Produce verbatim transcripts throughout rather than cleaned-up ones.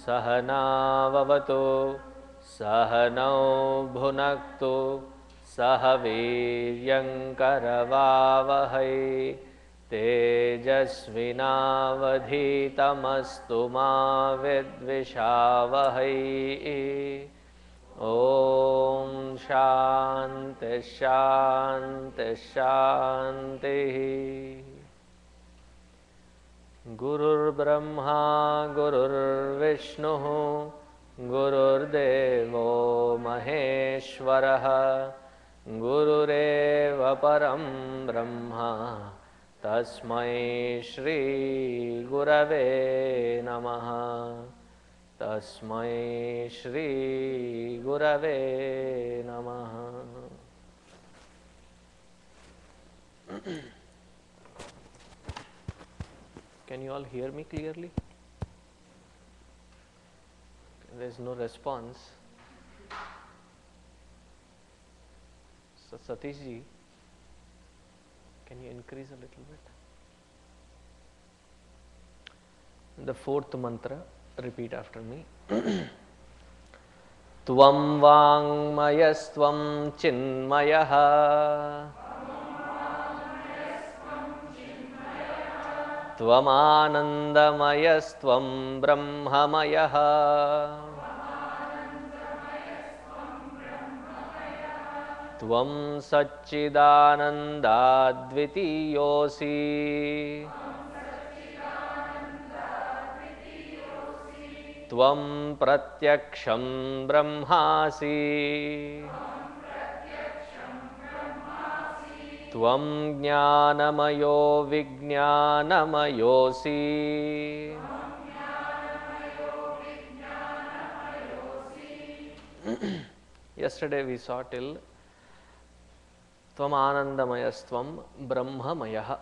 सहनाववतु सहनौ भुनक्तु सह वीर्यङ्करवावहै तेजस्विनावधीतमस्तु मा विद्विषावहै। ॐ शान्ति शान्ति शान्तिः। गुरुर्ब्रह्मा गुरुर्विष्णुः गुरुर्देवो महेश्वरः गुरुरेव परं ब्रह्मा तस्मै श्री गुरवे नमः। तस्मै श्री गुरवे नमः। Can you all hear me clearly? There is no response. So Satish ji, can you increase a little bit? The fourth mantra, repeat after me. Tvam vangmayastvam chinmayaha त्वमानन्दमयस्त्वं ब्रह्ममयः त्वं सच्चिदानन्दाद्वितीयोऽसि त्वं प्रत्यक्षं ब्रह्मासि त्वं ज्ञानमयो विज्ञानमयोऽसि Yesterday we saw till Tvam Anandamayastvam Brahmamayah,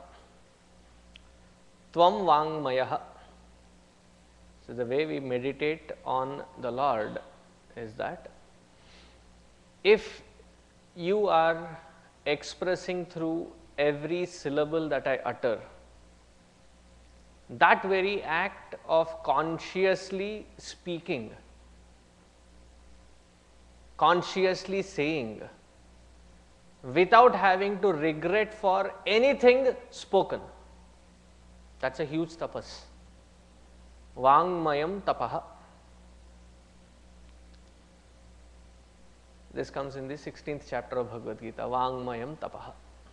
Tvam Vangmayah. So the way we meditate on the Lord is that if you are expressing through every syllable that I utter, that very act of consciously speaking, consciously saying, without having to regret for anything spoken, that's a huge tapas. Vangmayam tapaha. This comes in the sixteenth chapter of Bhagavad Gita, Vangmayam tapaha.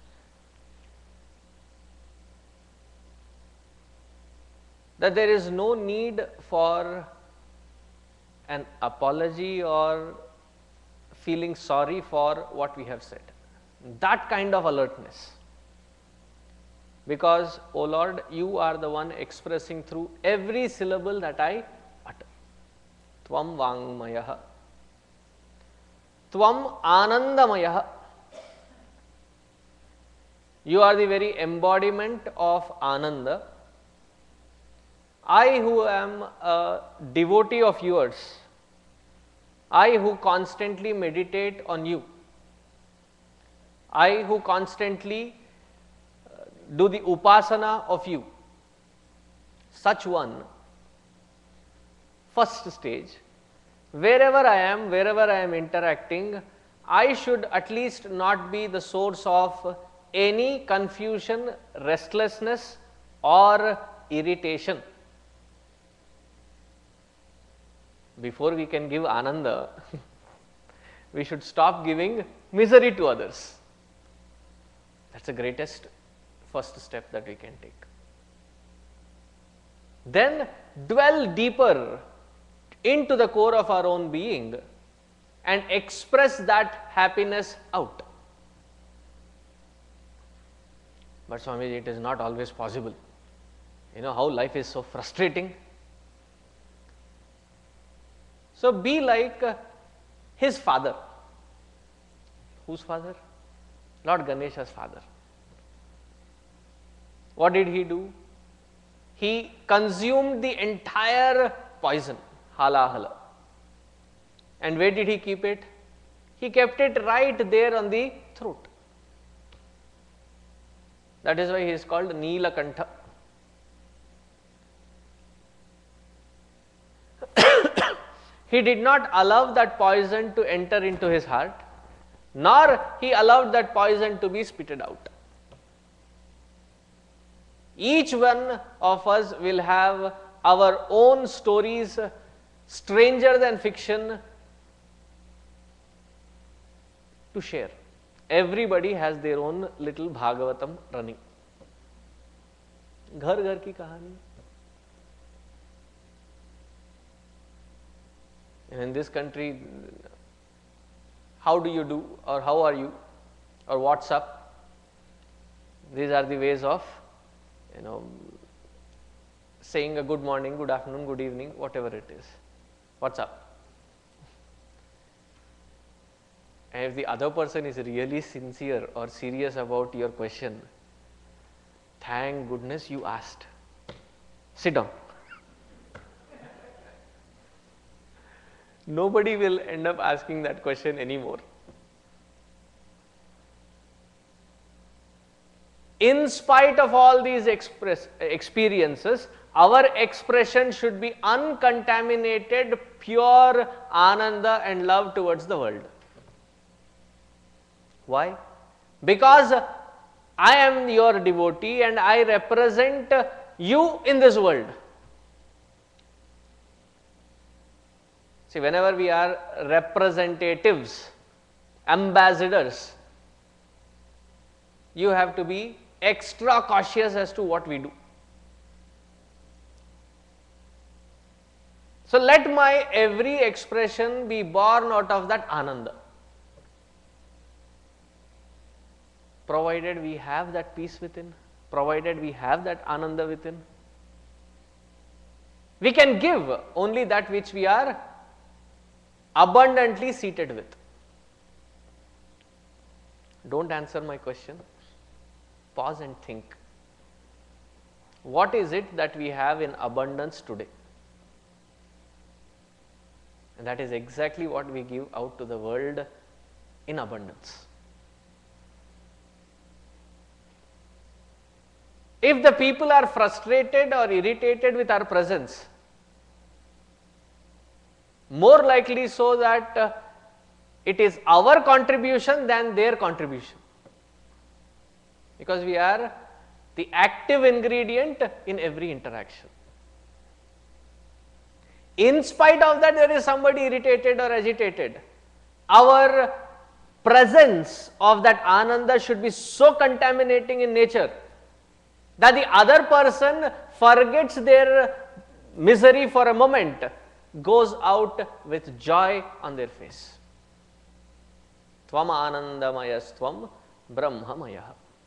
That there is no need for an apology or feeling sorry for what we have said. That kind of alertness. Because, O Lord, you are the one expressing through every syllable that I utter. Tvam Vangmayah. Tvam Anandamayah. You are the very embodiment of Ananda. I who am a devotee of yours, I who constantly meditate on you, I who constantly do the upasana of you, such one, first stage, wherever I am, wherever I am interacting, I should at least not be the source of any confusion, restlessness or irritation. Before we can give Ananda, we should stop giving misery to others. That's the greatest first step that we can take. Then dwell deeper into the core of our own being and express that happiness out. But Swamiji, it is not always possible. You know how life is so frustrating. So be like his father. Whose father? Lord Ganesha's father. What did he do? He consumed the entire poison, halahala. And where did he keep it? He kept it right there on the throat. That is why he is called Neelakantha. he did not allow that poison to enter into his heart, nor he allowed that poison to be spitted out. Each one of us will have our own stories, stranger than fiction, to share. Everybody has their own little Bhagavatam running. घर घर की कहानी. In this country, how do you do, or how are you, or what's up? These are the ways of, you know, saying a good morning, good afternoon, good evening, whatever it is. What's up? And if the other person is really sincere or serious about your question, thank goodness you asked. Sit down. Nobody will end up asking that question anymore. In spite of all these express, experiences, our expression should be uncontaminated, pure ananda and love towards the world. Why? Because I am your devotee and I represent you in this world. See, whenever we are representatives, ambassadors, you have to be extra cautious as to what we do. So, let my every expression be born out of that ananda, provided we have that peace within, provided we have that ananda within. We can give only that which we are abundantly seated with. Don't answer my question. Pause and think. What is it that we have in abundance today? And that is exactly what we give out to the world in abundance. If the people are frustrated or irritated with our presence, more likely so that uh, it is our contribution than their contribution, because we are the active ingredient in every interaction. In spite of that, there is somebody irritated or agitated, our presence of that ananda should be so contaminating in nature that the other person forgets their misery for a moment, goes out with joy on their face. Tvam anandamayastvam brahmamaya.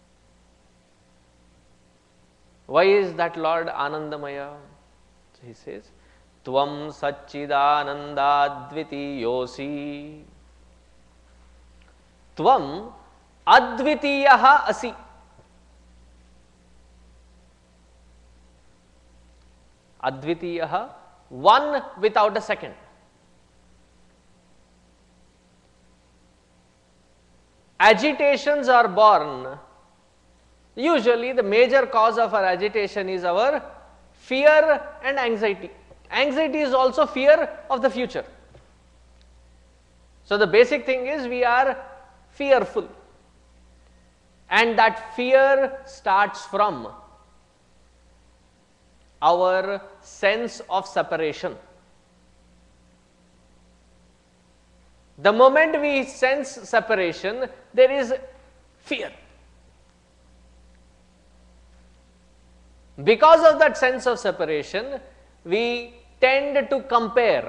Why is that Lord Anandamaya? He says, Tvam Satchidananda Advitiyosi. Tvam Advitiyaha Asi. Advitiyaha, one without a second. Agitations are born. Usually the major cause of our agitation is our fear and anxiety. Anxiety is also fear of the future. So the basic thing is we are fearful, and that fear starts from our sense of separation. The moment we sense separation, there is fear. Because of that sense of separation, we tend to compare.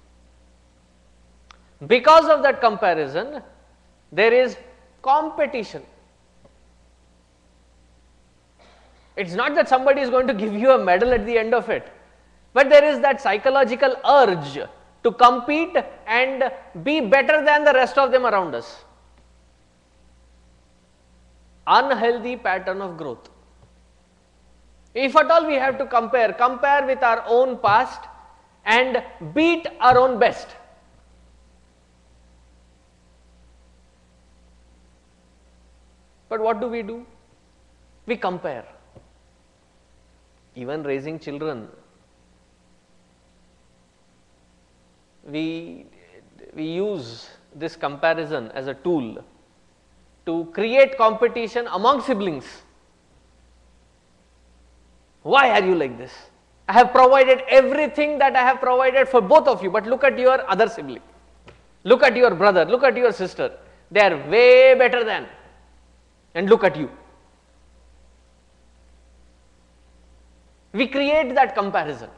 Because of that comparison, there is competition. It's not that somebody is going to give you a medal at the end of it, but there is that psychological urge to compete and be better than the rest of them around us. Unhealthy pattern of growth. If at all we have to compare, compare with our own past and beat our own best. But what do we do? We compare. Even raising children, we, we use this comparison as a tool to create competition among siblings. Why are you like this? I have provided everything that I have provided for both of you, but look at your other sibling. Look at your brother, look at your sister. They are way better than, and look at you. We create that comparison.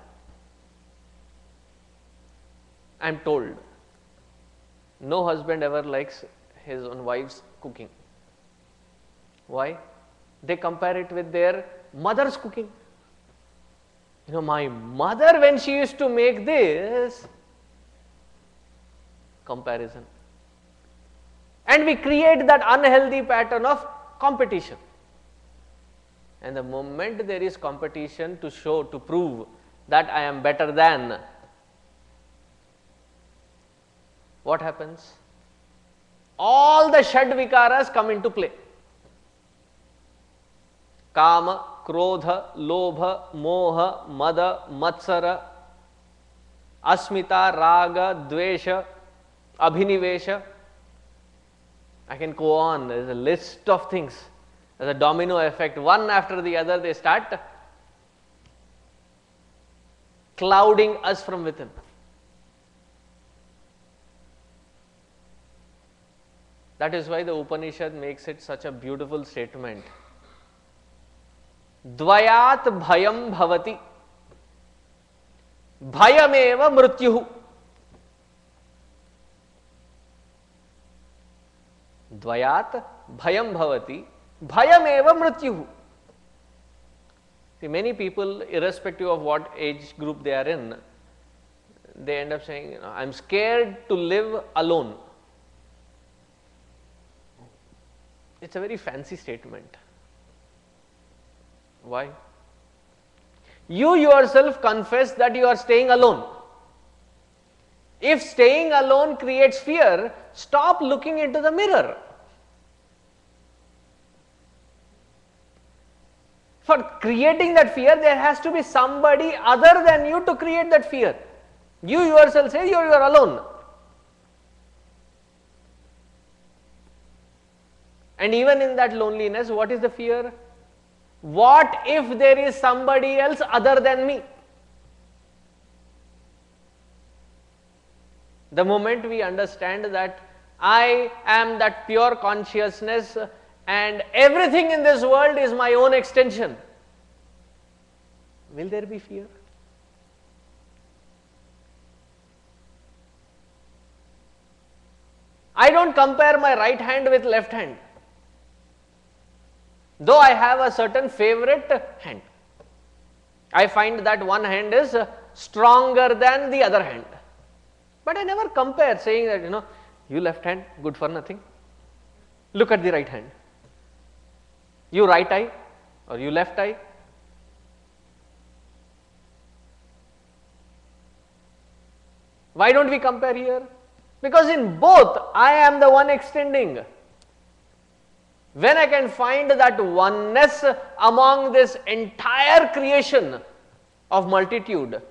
I am told no husband ever likes his own wife's cooking. Why? They compare it with their mother's cooking. You know, my mother, when she used to make this, comparison. And we create that unhealthy pattern of competition. And the moment there is competition to show, to prove that I am better than, what happens? All the Shad Vikaras come into play. Kama, Krodha, Lobha, Moha, Mada, Matsara, Asmita, Raga, Dvesha, Abhinivesha. I can go on, there is a list of things. There is a domino effect, one after the other they start clouding us from within. That is why the Upanishad makes it such a beautiful statement. Dvayat bhayam bhavati, bhayameva mrityuhu. Dvayat bhayam bhavati, bhayameva mrityuhu. See, many people, irrespective of what age group they are in, they end up saying, I am scared to live alone. It's a very fancy statement. Why? You yourself confess that you are staying alone. If staying alone creates fear, stop looking into the mirror. For creating that fear, there has to be somebody other than you to create that fear. You yourself say you are, you are alone. And even in that loneliness, what is the fear? What if there is somebody else other than me? The moment we understand that I am that pure consciousness and everything in this world is my own extension, will there be fear? I don't compare my right hand with left hand, though I have a certain favorite hand. I find that one hand is stronger than the other hand. But I never compare, saying that, you know, you left hand, good for nothing. Look at the right hand. You right eye or you left eye. Why don't we compare here? Because in both, I am the one extending. When I can find that oneness among this entire creation of multitude,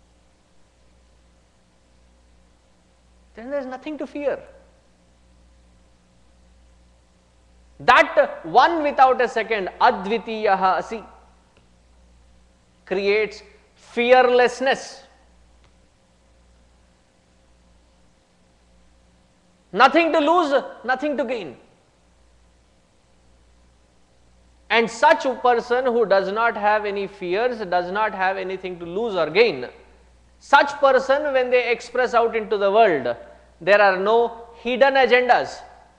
then there is nothing to fear. That one without a second, Advitiyaha Asi, creates fearlessness. Nothing to lose, nothing to gain. And such a person who does not have any fears, does not have anything to lose or gain, such person, when they express out into the world, there are no hidden agendas.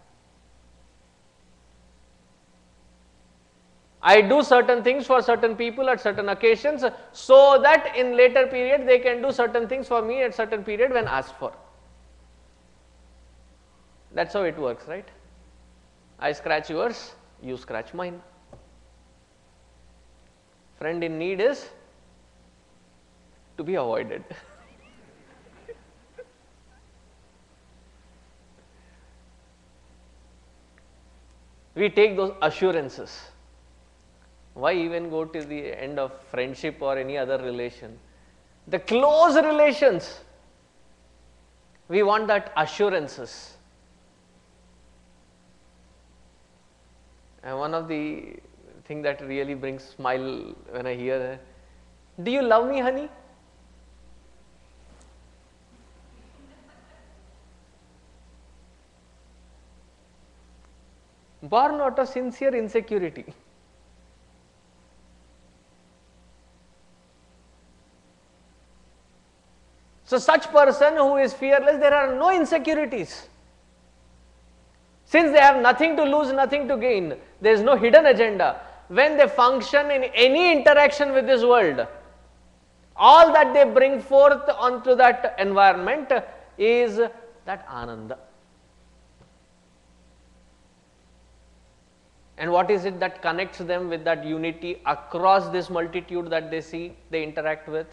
I do certain things for certain people at certain occasions, so that in later period they can do certain things for me at certain period when asked for. That's how it works, right? I scratch yours, you scratch mine. Friend in need is to be avoided. We take those assurances. Why even go to the end of friendship or any other relation? The close relations, We want that assurances. And one of the thing that really brings smile when I hear that, do you love me, honey? Born out of sincere insecurity. So such person who is fearless, there are no insecurities. Since they have nothing to lose, nothing to gain, there is no hidden agenda. When they function in any interaction with this world, all that they bring forth onto that environment is that ananda. And what is it that connects them with that unity across this multitude that they see, they interact with?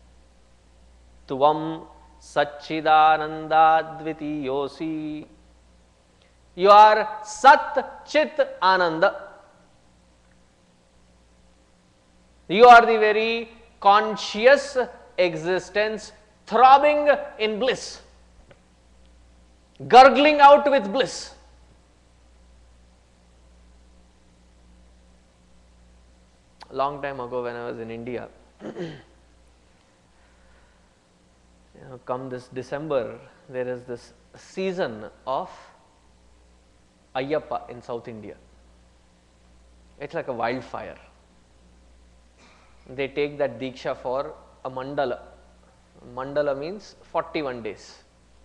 Tvam Satchidananda Dvitiyosi. You are Sat Chit Ananda. You are the very conscious existence throbbing in bliss, gurgling out with bliss. A long time ago when I was in India, you know, come this December, there is this season of Ayyappa in South India. It's like a wildfire. They take that Diksha for a mandala. Mandala means forty-one days.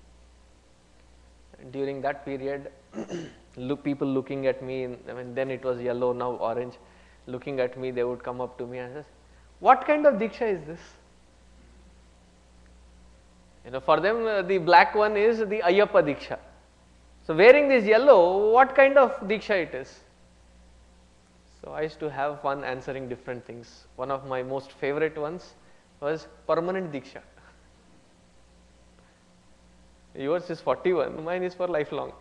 During that period, look, people looking at me, I mean, then it was yellow, now orange, looking at me, they would come up to me and say, what kind of Diksha is this? You know, for them, uh, the black one is the Ayyappa Diksha. So, wearing this yellow, what kind of Diksha it is? So, I used to have fun answering different things. One of my most favorite ones was permanent Diksha. Yours is forty-one, mine is for lifelong.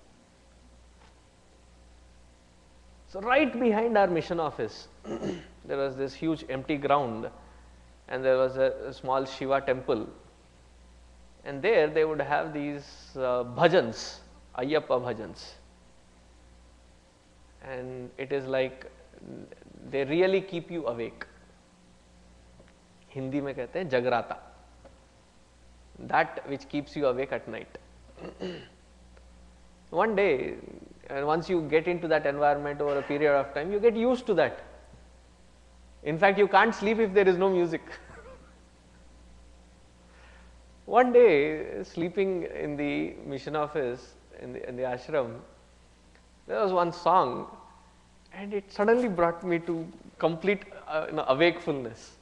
So, right behind our mission office, there was this huge empty ground and there was a, a small Shiva temple, and there they would have these uh, bhajans, Ayyappa bhajans, and it is like they really keep you awake. Hindi mein kehte hain jagrata, that which keeps you awake at night. One day, and once you get into that environment over a period of time, you get used to that. In fact, you can't sleep if there is no music. One day, sleeping in the mission office, in the, in the ashram, there was one song, and it suddenly brought me to complete uh, you know, awakefulness.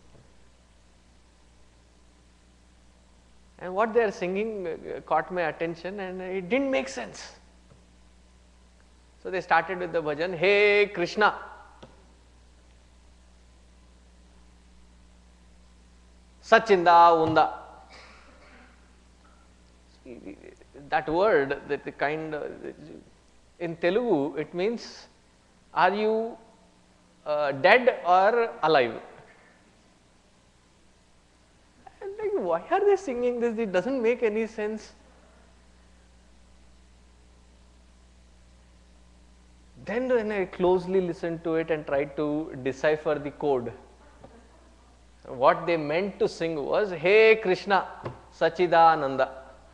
And what they are singing uh, caught my attention, and it didn't make sense. So they started with the bhajan, Hey Krishna. Sachinda Unda. That word, that the kind of, in Telugu, it means, are you uh, dead or alive? And like, why are they singing this? It doesn't make any sense. Then when I closely listened to it and tried to decipher the code, what they meant to sing was, Hey Krishna, Sachidananda.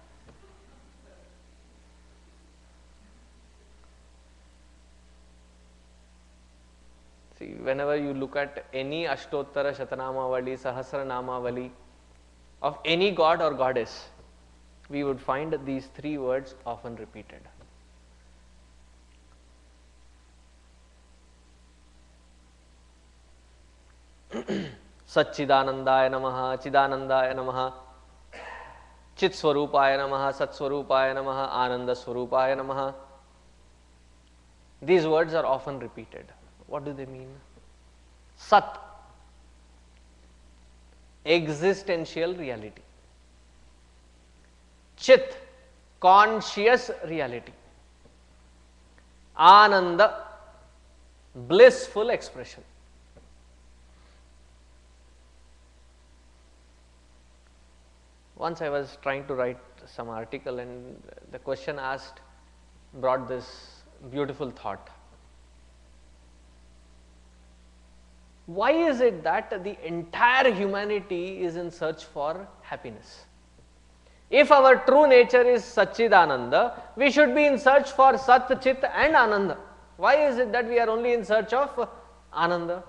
See, whenever you look at any Ashtottara Shatanamavali, Sahasranamavali of any god or goddess, we would find these three words often repeated. Satchidanandaya Namaha, Chidanandaya Namaha, Chit Swarupaya Namaha, Sat Swarupaya Namaha, Ananda Swarupaya Namaha. These words are often repeated. What do they mean? Sat, existential reality. Chit, conscious reality. Ananda, blissful expression. Once I was trying to write some article and the question asked brought this beautiful thought. Why is it that the entire humanity is in search for happiness? If our true nature is Satchidananda, we should be in search for Sat, Chit and Ananda. Why is it that we are only in search of Ananda?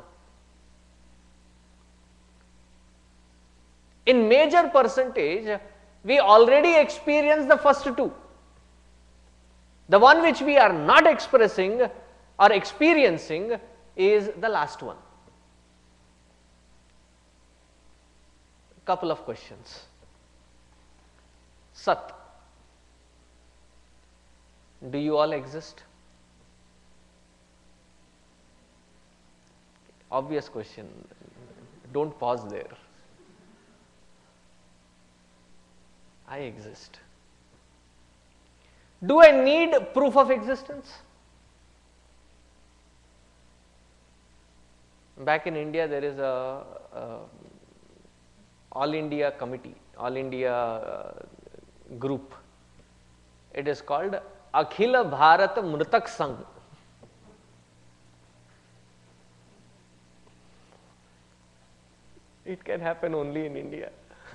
In major percentage, we already experience the first two. The one which we are not expressing or experiencing is the last one. Couple of questions. Sat. Do you all exist? Obvious question. Don't pause there. I exist. Do I need proof of existence? Back in India, there is a, a All India committee, All India uh, group. It is called Akhila Bharat Mritak Sangh. It can happen only in India.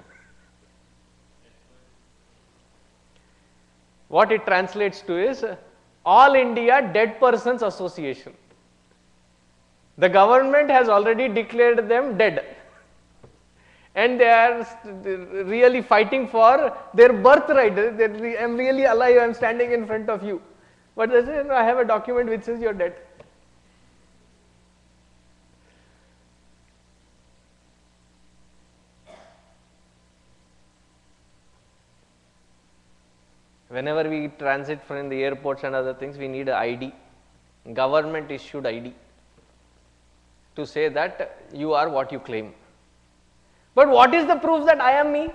What it translates to is All India Dead Persons Association. The government has already declared them dead. And they are really fighting for their birthright. I am really alive, I am standing in front of you. But they say, no, I have a document which says you are dead. Whenever we transit from the airports and other things, we need an I D, government issued I D, to say that you are what you claim. But what is the proof that I am me?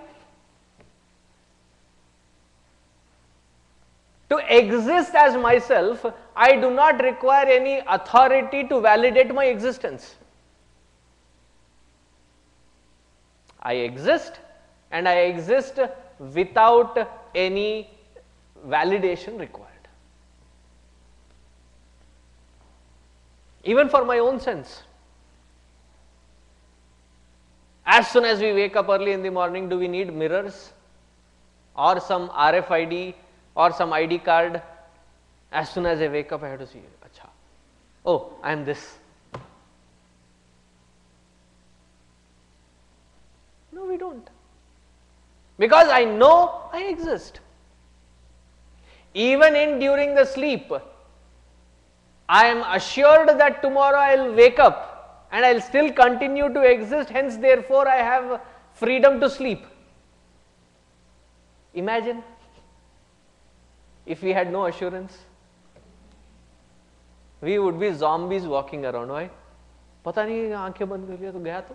To exist as myself, I do not require any authority to validate my existence. I exist, and I exist without any validation required. Even for my own sense. As soon as we wake up early in the morning, do we need mirrors or some R F I D or some I D card? As soon as I wake up, I have to see, Achha, oh, I am this. No, we don't. Because I know I exist. Even in during the sleep, I am assured that tomorrow I will wake up and I will still continue to exist, hence therefore I have freedom to sleep. Imagine if we had no assurance, we would be zombies walking around. Why? पता नहीं आंखें बंद कर लिया तो गया तो.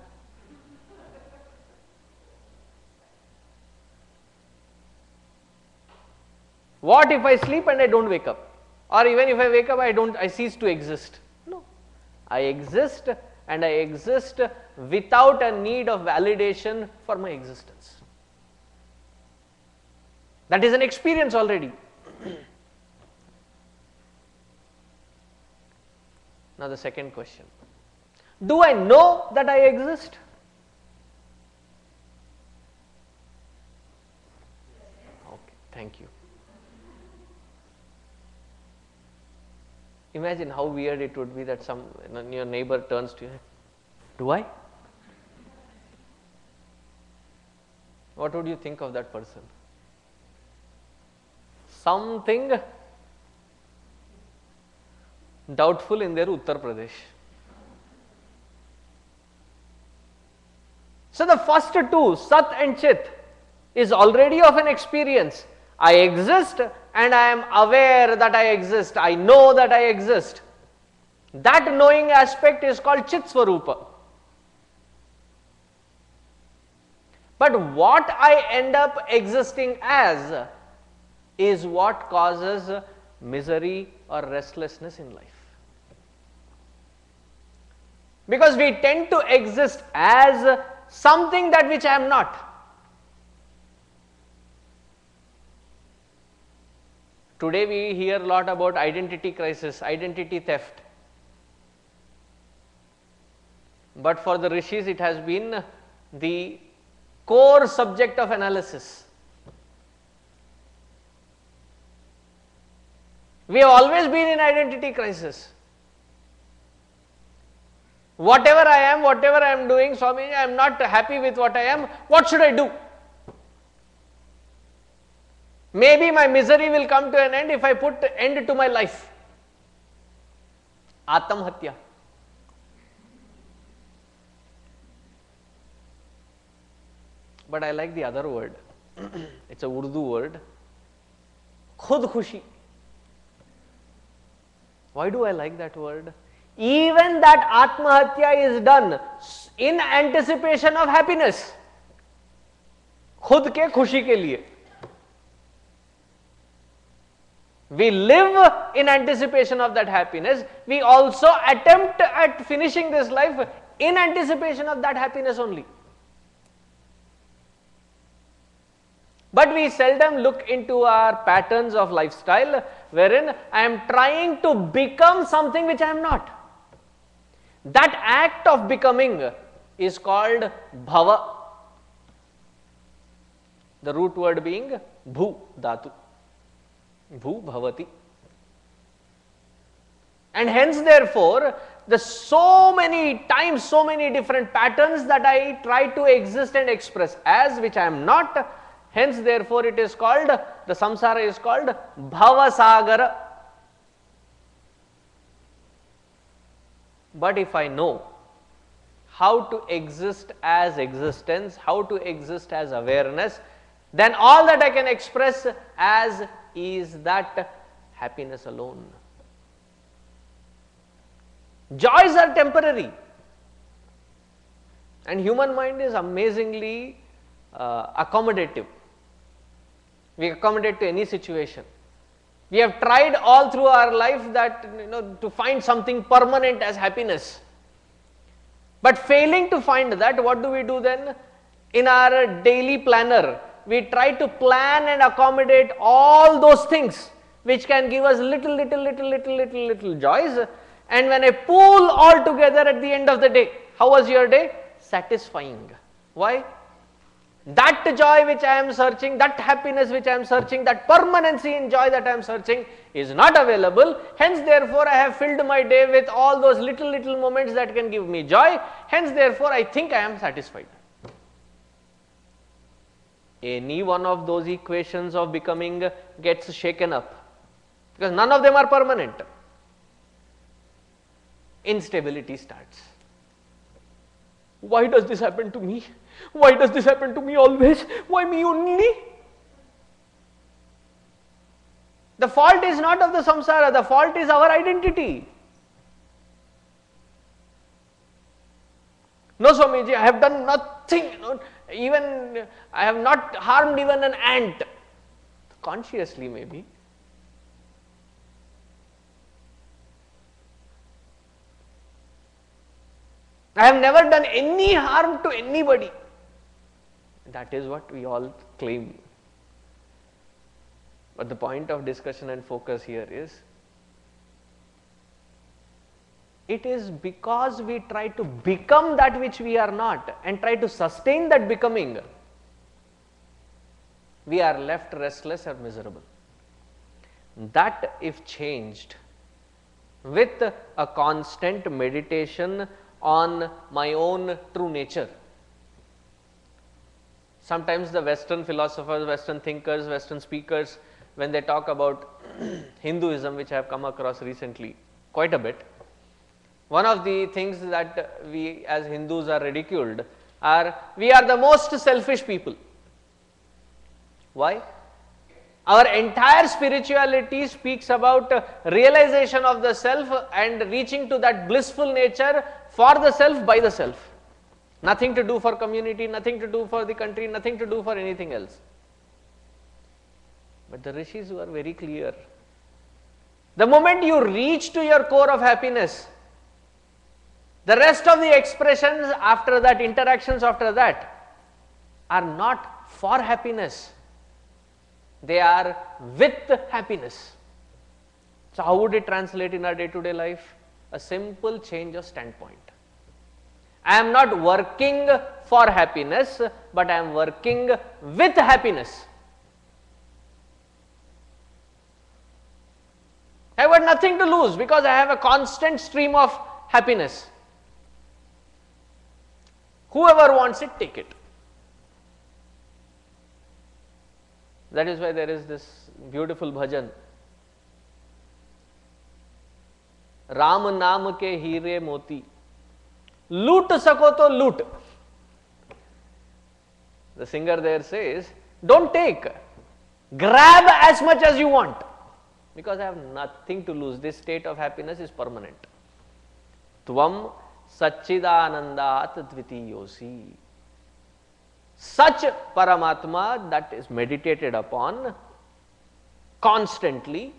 What if I sleep and I don't wake up? Or even if I wake up, I don't, I cease to exist. No, I exist and I exist without a need of validation for my existence. That is an experience already. Now the second question. Do I know that I exist? Okay, thank you. Imagine how weird it would be that some you know, your neighbor turns to you. Do I? What would you think of that person? Something doubtful in their Uttar Pradesh. So the first two, Sat and Chit, is already of an experience. I exist and I am aware that I exist. I know that I exist. That knowing aspect is called Chit Swarupa. But what I end up existing as is what causes misery or restlessness in life. Because we tend to exist as something that which I am not. Today we hear a lot about identity crisis, identity theft. But for the rishis, it has been the core subject of analysis. We have always been in identity crisis. Whatever I am, whatever I am doing, Swami, I am not happy with what I am. What should I do? Maybe my misery will come to an end if I put end to my life. Atamhatya. But I like the other word. It's a Urdu word. Khud khushi. Why do I like that word? Even that Atmahatya is done in anticipation of happiness. Khud ke khushi ke liye. We live in anticipation of that happiness. We also attempt at finishing this life in anticipation of that happiness only. But we seldom look into our patterns of lifestyle wherein I am trying to become something which I am not. That act of becoming is called bhava. The root word being bhu dhatu. Bhu bhavati. And hence therefore, the so many times, so many different patterns that I try to exist and express as which I am not, hence therefore it is called, the samsara is called bhavasagara. But if I know how to exist as existence, how to exist as awareness, then all that I can express as is that happiness alone. Joys are temporary, and human mind is amazingly uh, accommodative. We accommodate to any situation. We have tried all through our life that, you know, to find something permanent as happiness. But failing to find that, what do we do then? In our daily planner, we try to plan and accommodate all those things which can give us little, little, little, little, little, little joys. And when I pull all together at the end of the day, how was your day? Satisfying. Why? That joy which I am searching, that happiness which I am searching, that permanency in joy that I am searching is not available. Hence therefore, I have filled my day with all those little, little moments that can give me joy. Hence therefore, I think I am satisfied. Any one of those equations of becoming gets shaken up, because none of them are permanent. Instability starts. Why does this happen to me? Why does this happen to me always? Why me only? The fault is not of the samsara, the fault is our identity. No, Swamiji, I have done nothing, even I have not harmed even an ant, consciously maybe. I have never done any harm to anybody. That is what we all claim. But the point of discussion and focus here is, it is because we try to become that which we are not and try to sustain that becoming, we are left restless and miserable. That if changed with a constant meditation on my own true nature. Sometimes the Western philosophers, Western thinkers, Western speakers, when they talk about Hinduism, which I have come across recently quite a bit, one of the things that we as Hindus are ridiculed are, we are the most selfish people. Why? Our entire spirituality speaks about realization of the self and reaching to that blissful nature for the self, by the self. Nothing to do for community, nothing to do for the country, nothing to do for anything else. But the rishis were very clear. The moment you reach to your core of happiness, the rest of the expressions after that, interactions after that, are not for happiness. They are with happiness. So how would it translate in our day-to-day life? A simple change of standpoint. I am not working for happiness, but I am working with happiness. I have got nothing to lose because I have a constant stream of happiness. Whoever wants it, take it. That is why there is this beautiful bhajan. Ram नाम के हीरे मोती लूट सको तो लूट. The singer there says, don't take, grab as much as you want, because I have nothing to lose. This state of happiness is permanent. Tvam Satchidanandat Dvitiyosi. Such Paramatma that is meditated upon constantly,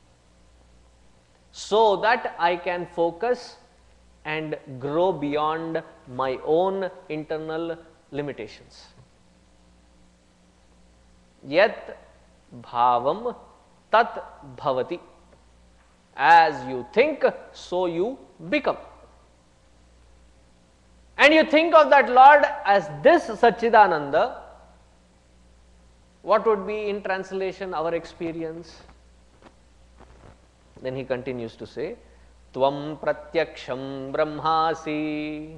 so that I can focus and grow beyond my own internal limitations. Yat bhavam tat bhavati. As you think, so you become. And you think of that Lord as this Satchidananda, what would be in translation our experience? Then he continues to say, Tvam pratyaksham brahmasi.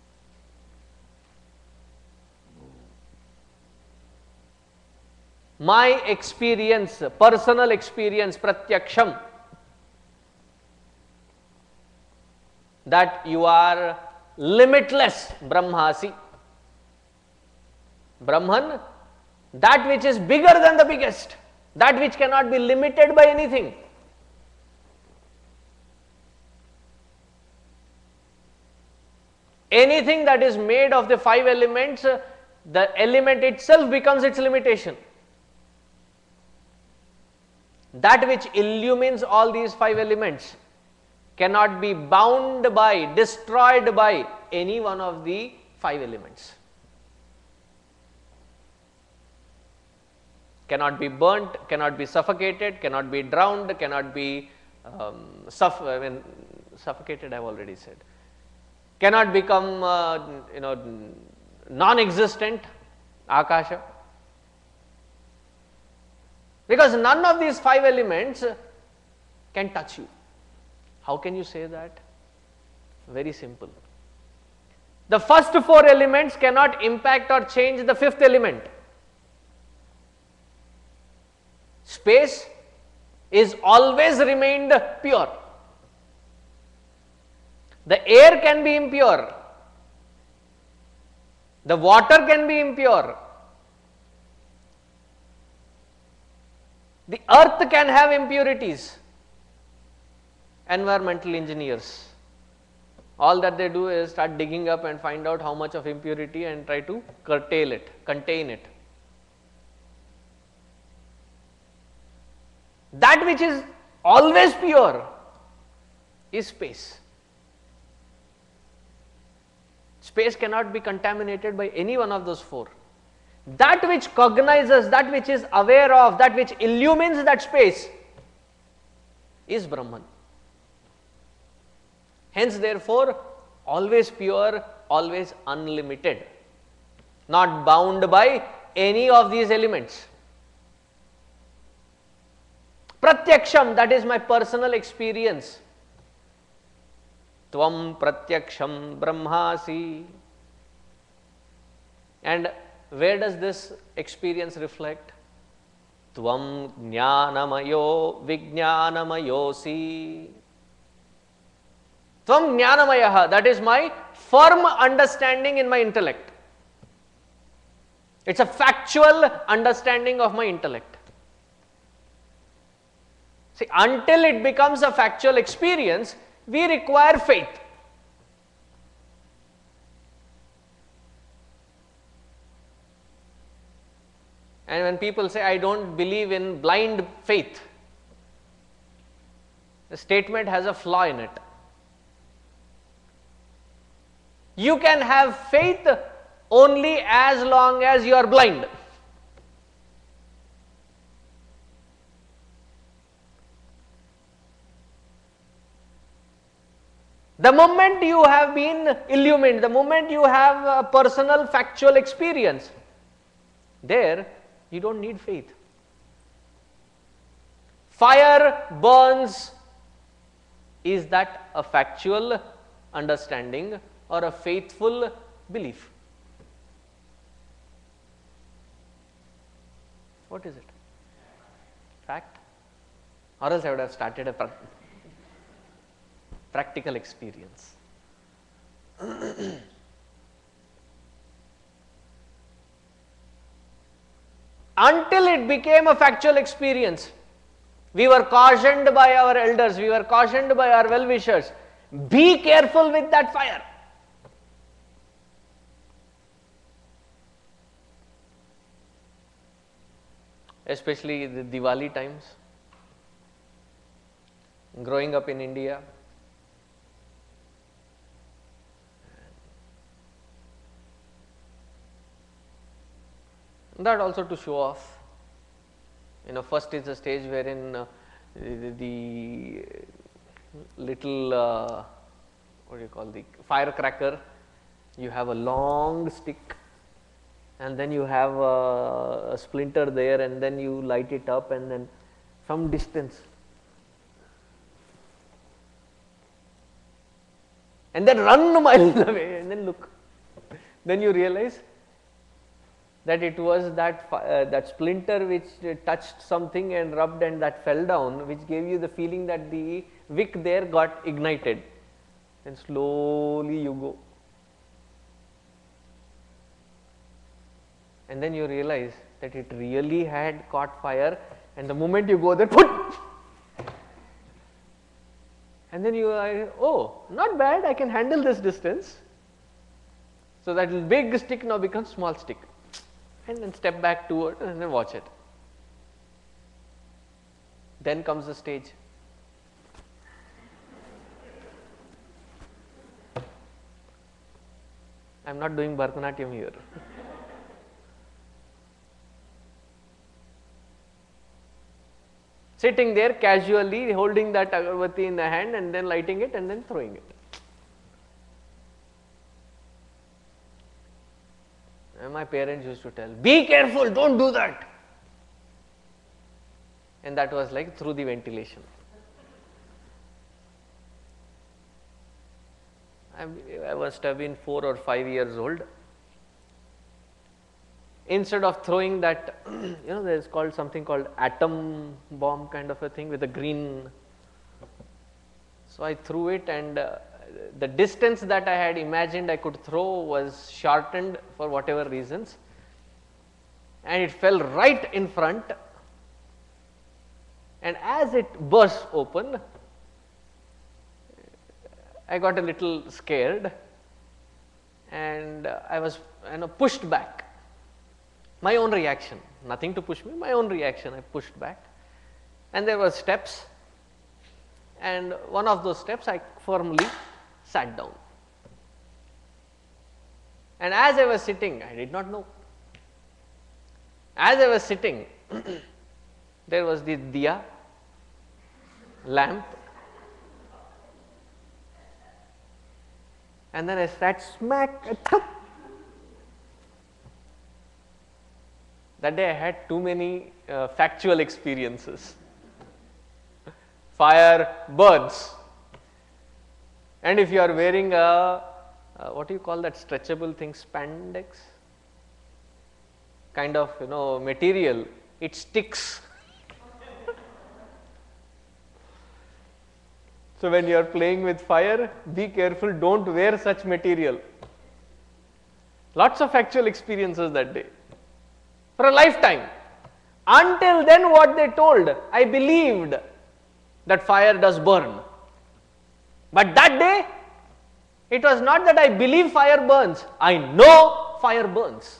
My experience, personal experience, pratyaksham, that you are limitless, brahmasi. Brahman, that which is bigger than the biggest, that which cannot be limited by anything. Anything that is made of the five elements, the element itself becomes its limitation. That which illumines all these five elements cannot be bound by, destroyed by any one of the five elements. Cannot be burnt, cannot be suffocated, cannot be drowned, cannot be um, suff I mean, suffocated I have already said. Cannot become uh, you know, non-existent, akasha. Because none of these five elements can touch you. How can you say that? Very simple. The first four elements cannot impact or change the fifth element. Space is always remained pure. The air can be impure. The water can be impure. The earth can have impurities. Environmental engineers, all that they do is start digging up and find out how much of impurity and try to curtail it, contain it. That which is always pure is space. Space cannot be contaminated by any one of those four. That which cognizes, that which is aware of, that which illumines that space is Brahman. Hence, therefore, always pure, always unlimited, not bound by any of these elements. Pratyaksham, that is my personal experience. Tvam pratyaksham brahmasi. And where does this experience reflect? Tvam jnanamayo vijnanamayosi. Tvam jnanamayaha, that is my firm understanding in my intellect. It's a factual understanding of my intellect. See, until it becomes a factual experience, we require faith. And when people say, I don't believe in blind faith, the statement has a flaw in it. You can have faith only as long as you are blind. The moment you have been illumined, the moment you have a personal factual experience, there you don't need faith. Fire burns. Is that a factual understanding or a faithful belief? What is it? Fact? Or else I would have started a pra practical experience. Until it became a factual experience, we were cautioned by our elders, we were cautioned by our well-wishers, be careful with that fire. Especially the Diwali times, growing up in India. That also to show off. You know, first is the stage wherein uh, the, the little, uh, what do you call, the firecracker, you have a long stick and then you have a, a splinter there and then you light it up and then from distance. And then run miles away and then look. Then you realize that it was that uh, that splinter which uh, touched something and rubbed and that fell down, which gave you the feeling that the wick there got ignited, and slowly you go. And then you realize that it really had caught fire, and the moment you go there, put, and then you are, oh, not bad, I can handle this distance. So that big stick now becomes small stick. And then step back toward and then watch it. Then comes the stage. I am not doing Bharatanatyam here. Sitting there casually, holding that agarbatti in the hand and then lighting it and then throwing it. And my parents used to tell, be careful, don't do that. And that was like through the ventilation. I, I must have been four or five years old. Instead of throwing that, you know, there is called something called atom bomb kind of a thing with a green. So I threw it, and uh, the distance that I had imagined I could throw was shortened for whatever reasons, and it fell right in front, and as it burst open, I got a little scared and I was, you know, pushed back. My own reaction, nothing to push me, my own reaction, I pushed back, and there were steps, and one of those steps I firmly sat down. And as I was sitting, I did not know. As I was sitting, there was the diya, lamp, and then I sat smack, a thump. That day I had too many uh, factual experiences. Fire burns. And if you are wearing a, uh, what do you call that stretchable thing, spandex kind of, you know, material, it sticks. So when you are playing with fire, be careful, don't wear such material. Lots of factual experiences that day. For a lifetime. Until then, what they told, I believed that fire does burn. But that day, it was not that I believe fire burns, I know fire burns.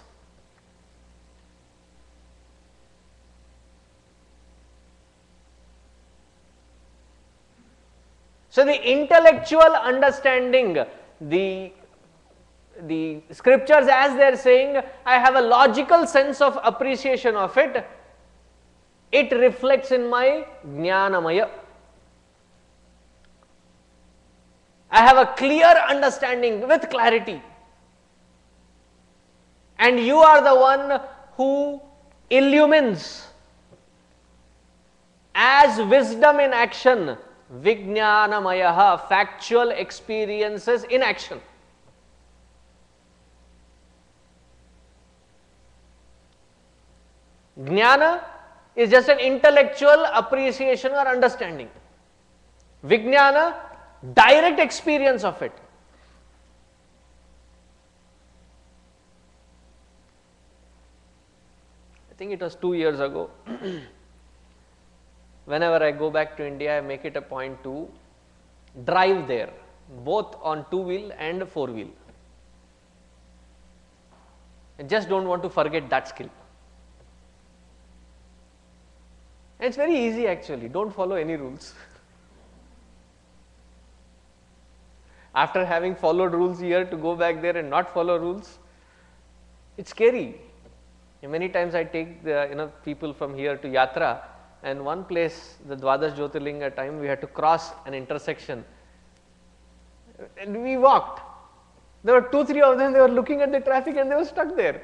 So the intellectual understanding, the the scriptures as they are saying, I have a logical sense of appreciation of it, it reflects in my jnanamaya. I have a clear understanding with clarity. And you are the one who illumines as wisdom in action, Vijnanamayaha, factual experiences in action. Jnana is just an intellectual appreciation or understanding. Vijnana, direct experience of it. I think it was two years ago. Whenever I go back to India, I make it a point to drive there, both on two wheel and four wheel. I just don't want to forget that skill. And it's very easy actually, don't follow any rules. After having followed rules here, to go back there and not follow rules, it's scary. Many times I take the, you know, people from here to Yatra, and one place, the Dwadash Jyotirlinga time, we had to cross an intersection and we walked. There were two, three of them, they were looking at the traffic and they were stuck there.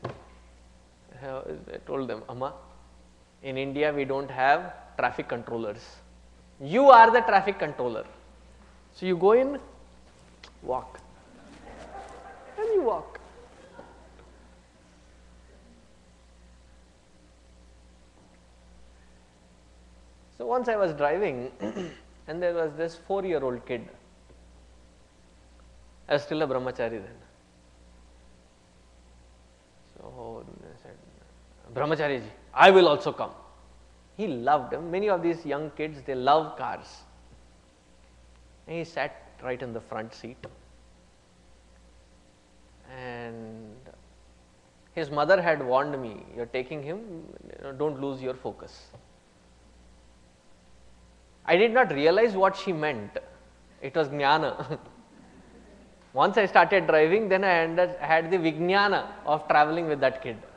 I told them, Amma, in India we don't have traffic controllers. You are the traffic controller. So you go in, walk, and you walk. So once I was driving and there was this four year old kid. I was still a brahmachari then. So I said, Brahmachari ji, I will also come. He loved them. Many of these young kids, they love cars. And he sat right in the front seat. And his mother had warned me, you are taking him, you know, don't lose your focus. I did not realize what she meant. It was jnana. Once I started driving, then I had the vijnana of traveling with that kid.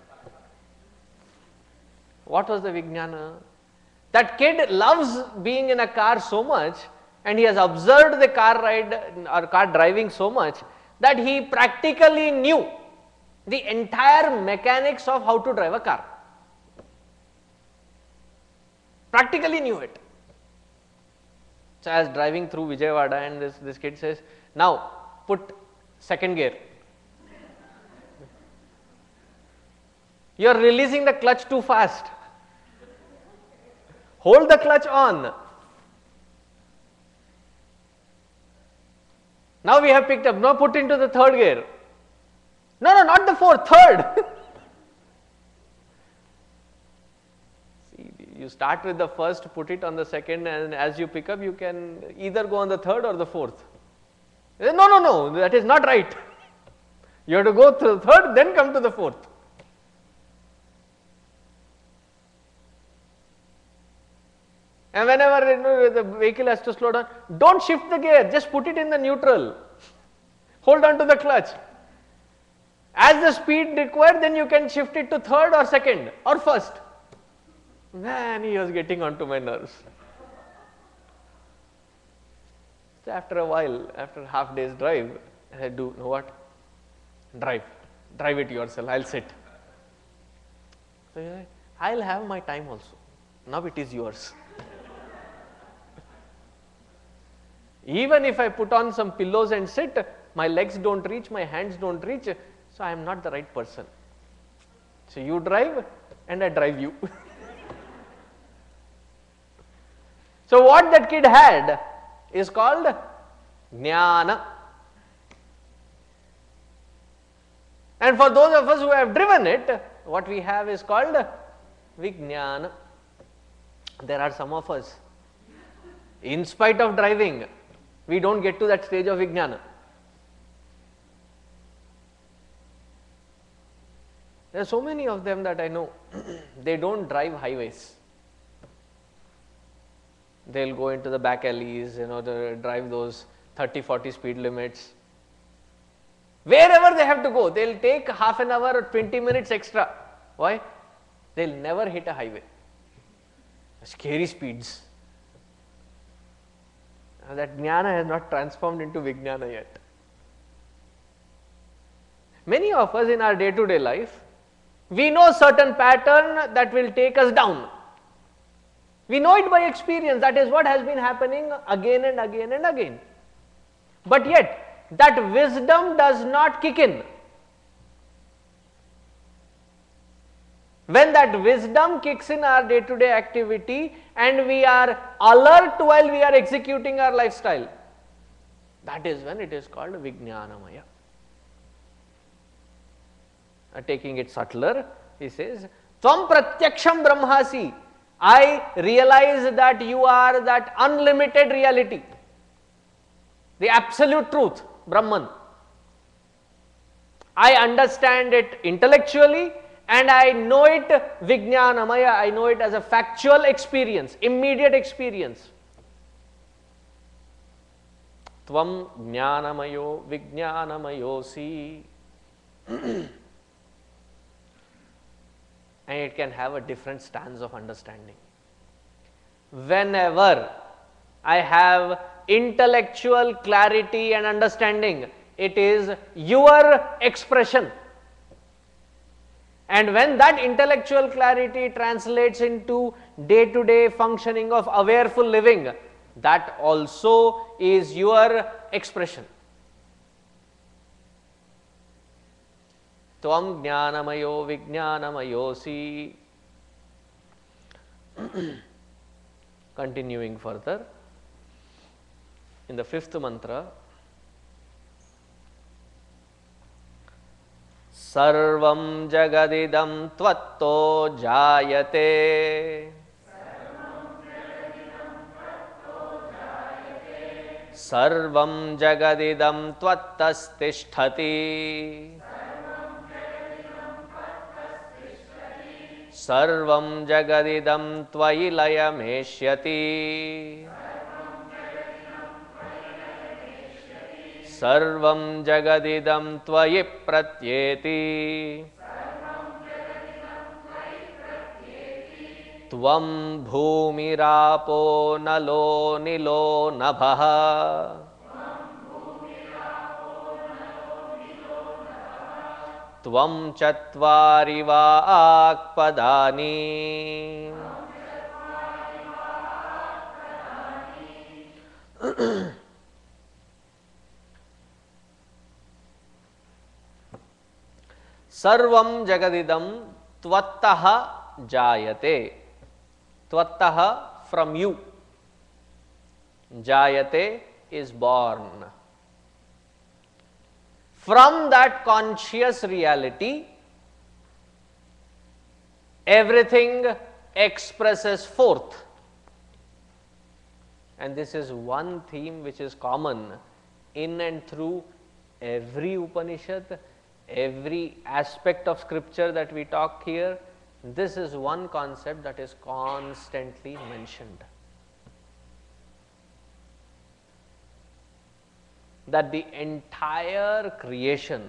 What was the vijnana? That kid loves being in a car so much, and he has observed the car ride or car driving so much that he practically knew the entire mechanics of how to drive a car. Practically knew it. So I was driving through Vijayawada and this, this kid says, now put second gear. You are releasing the clutch too fast. Hold the clutch on. Now we have picked up, now put into the third gear. No, no, not the fourth, third. You start with the first, put it on the second, and as you pick up, you can either go on the third or the fourth. No, no, no, that is not right. You have to go to the third, then come to the fourth. And whenever, you know, the vehicle has to slow down, don't shift the gear, just put it in the neutral. Hold on to the clutch. As the speed required, then you can shift it to third or second or first. Man, he was getting onto my nerves. So after a while, after half day's drive, I said, do, know what? Drive. Drive it yourself, I'll sit. So he said, I'll have my time also. Now it is yours. Even if I put on some pillows and sit, my legs don't reach, my hands don't reach, so I am not the right person. So you drive and I drive you. So what that kid had is called jnana. And for those of us who have driven it, what we have is called vijnana. There are some of us, in spite of driving, we don't get to that stage of vijnana. There are so many of them that I know, they don't drive highways. They'll go into the back alleys, you know, to drive those thirty, forty speed limits. Wherever they have to go, they'll take half an hour or twenty minutes extra. Why? They'll never hit a highway. Scary speeds. That jnana has not transformed into vijnana yet. Many of us in our day to day life, we know certain pattern that will take us down. We know it by experience, that is what has been happening again and again and again. But yet, that wisdom does not kick in. When that wisdom kicks in our day to day activity and we are alert while we are executing our lifestyle, that is when it is called Vijnanamaya. Uh, taking it subtler, he says, Tvam pratyaksham brahmasi. I realize that you are that unlimited reality, the absolute truth, Brahman. I understand it intellectually and I know it Vijnanamaya, I know it as a factual experience, immediate experience. Tvam jnanamayo vijnanamayosi. And it can have a different stance of understanding. Whenever I have intellectual clarity and understanding, it is your expression. And when that intellectual clarity translates into day-to-day functioning of awareful living, that also is your expression. Tvam jnanamayo vijnanamayosi. Continuing further, in the fifth mantra, Sarvam jagadidam tvatto jayate. Sarvam jagadidam tvattastisthati. Sarvam jagadidam tvayi layameshyati. Sarvam jagadidam tvayi pratyeti. Tvam bhumirapo nalo nilo nabha. Tvam chatvari vaak padani. Sarvam jagadidam tvattaha jayate. Tvattaha, from you. Jayate is born. From that conscious reality, everything expresses forth. And this is one theme which is common in and through every Upanishad, every aspect of scripture that we talk here. This is one concept that is constantly mentioned. That the entire creation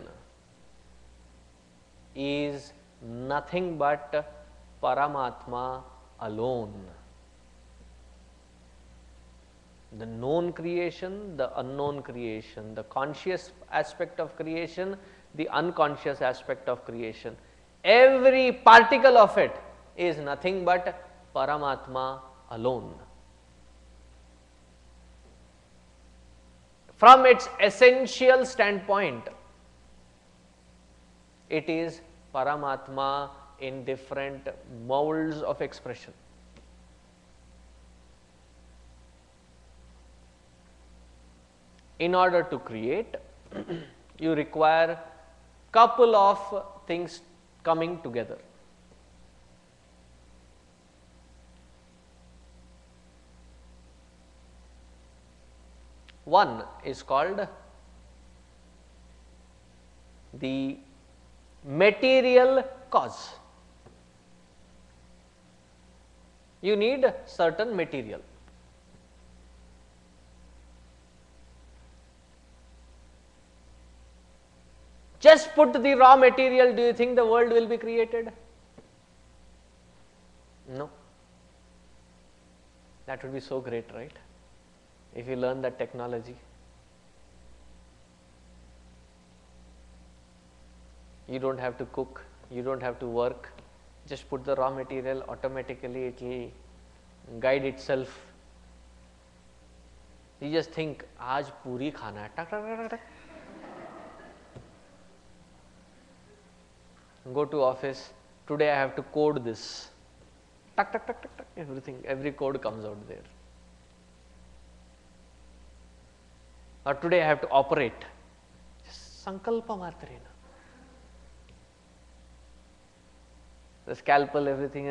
is nothing but Paramatma alone. The known creation, the unknown creation, the conscious aspect of creation, the unconscious aspect of creation. Every particle of it is nothing but Paramatma alone. From its essential standpoint, it is Paramatma in different molds of expression. In order to create, you require couple of things coming together. One is called the material cause. You need certain material. Just put the raw material, do you think the world will be created? No. That would be so great, right? if you learn that technology. You don't have to cook, you don't have to work, just put the raw material, automatically it will guide itself. You just think, आज पूरी खाना है, टक टक टक टक. Go to office, today I have to code this. Tuck, tuck, tuck, tuck, tuck, everything, every code comes out there. Or today I have to operate. Just sankalpa martarena. The scalpel, everything.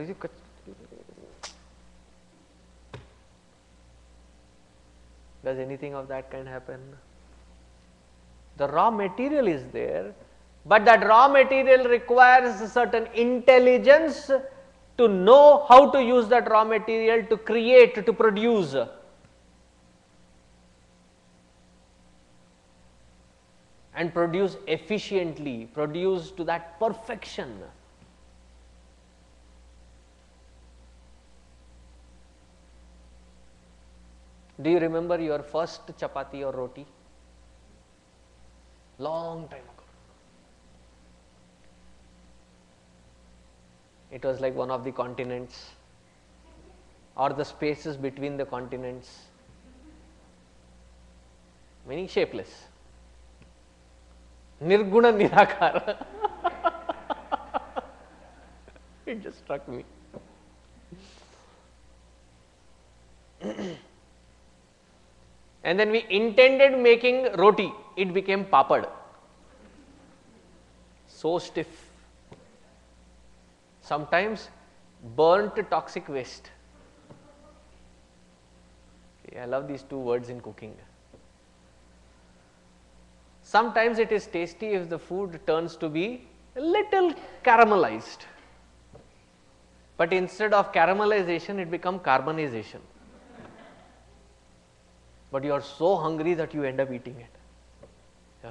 Does anything of that kind happen? The raw material is there, but that raw material requires a certain intelligence to know how to use that raw material to create, to produce. And produce efficiently, produce to that perfection. Do you remember your first chapati or roti? Long time ago. It was like one of the continents or the spaces between the continents, meaning shapeless. Nirguna Nirakara. It just struck me. And then we intended making roti, it became papad. So stiff. Sometimes burnt toxic waste. Okay, I love these two words in cooking. Sometimes it is tasty if the food turns to be a little caramelized. But instead of caramelization, it becomes carbonization. But you are so hungry that you end up eating it.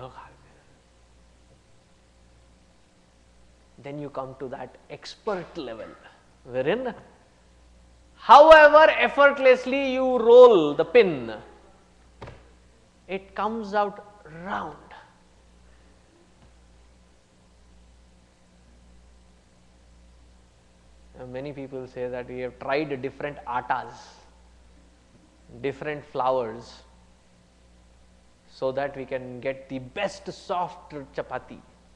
Then you come to that expert level, wherein however effortlessly you roll the pin, it comes out round. And many people say that we have tried different attas, different flours, so that we can get the best soft chapati.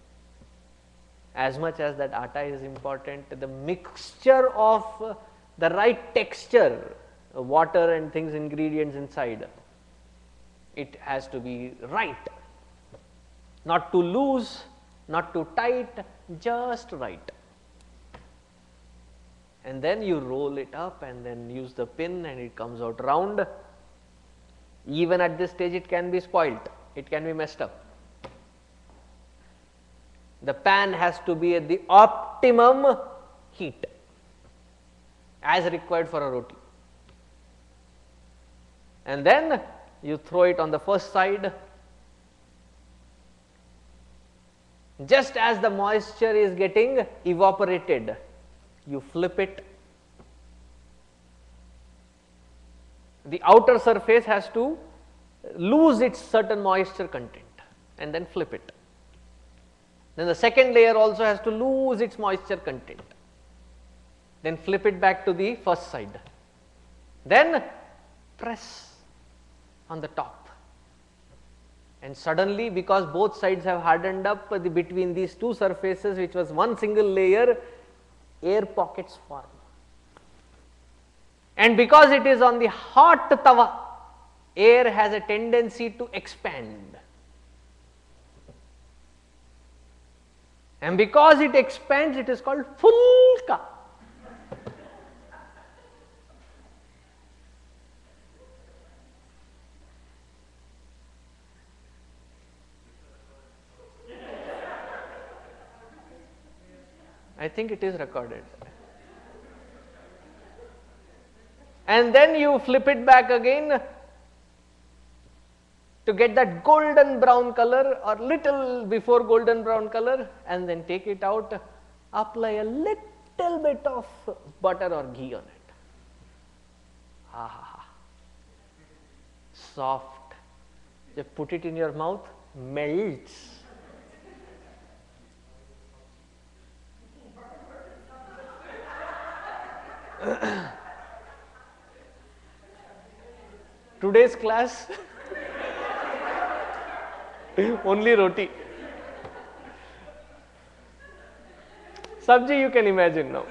As much as that atta is important, the mixture of the right texture, water and things, ingredients inside, it has to be right. Not too loose, not too tight, just right. And then you roll it up and then use the pin and it comes out round. Even at this stage it can be spoilt, it can be messed up. The pan has to be at the optimum heat as required for a roti. And then you throw it on the first side. Just as the moisture is getting evaporated, you flip it. The outer surface has to lose its certain moisture content and then flip it. Then the second layer also has to lose its moisture content. Then flip it back to the first side. Then press on the top. And suddenly, because both sides have hardened up, the, between these two surfaces, which was one single layer, air pockets form. And because it is on the hot tawa, air has a tendency to expand. And because it expands, it is called fulka. I think it is recorded. And then you flip it back again to get that golden brown color or little before golden brown color, and then take it out, apply a little bit of butter or ghee on it. Ah, soft. You put it in your mouth, melts. Today's class, only roti. Sabji you can imagine now.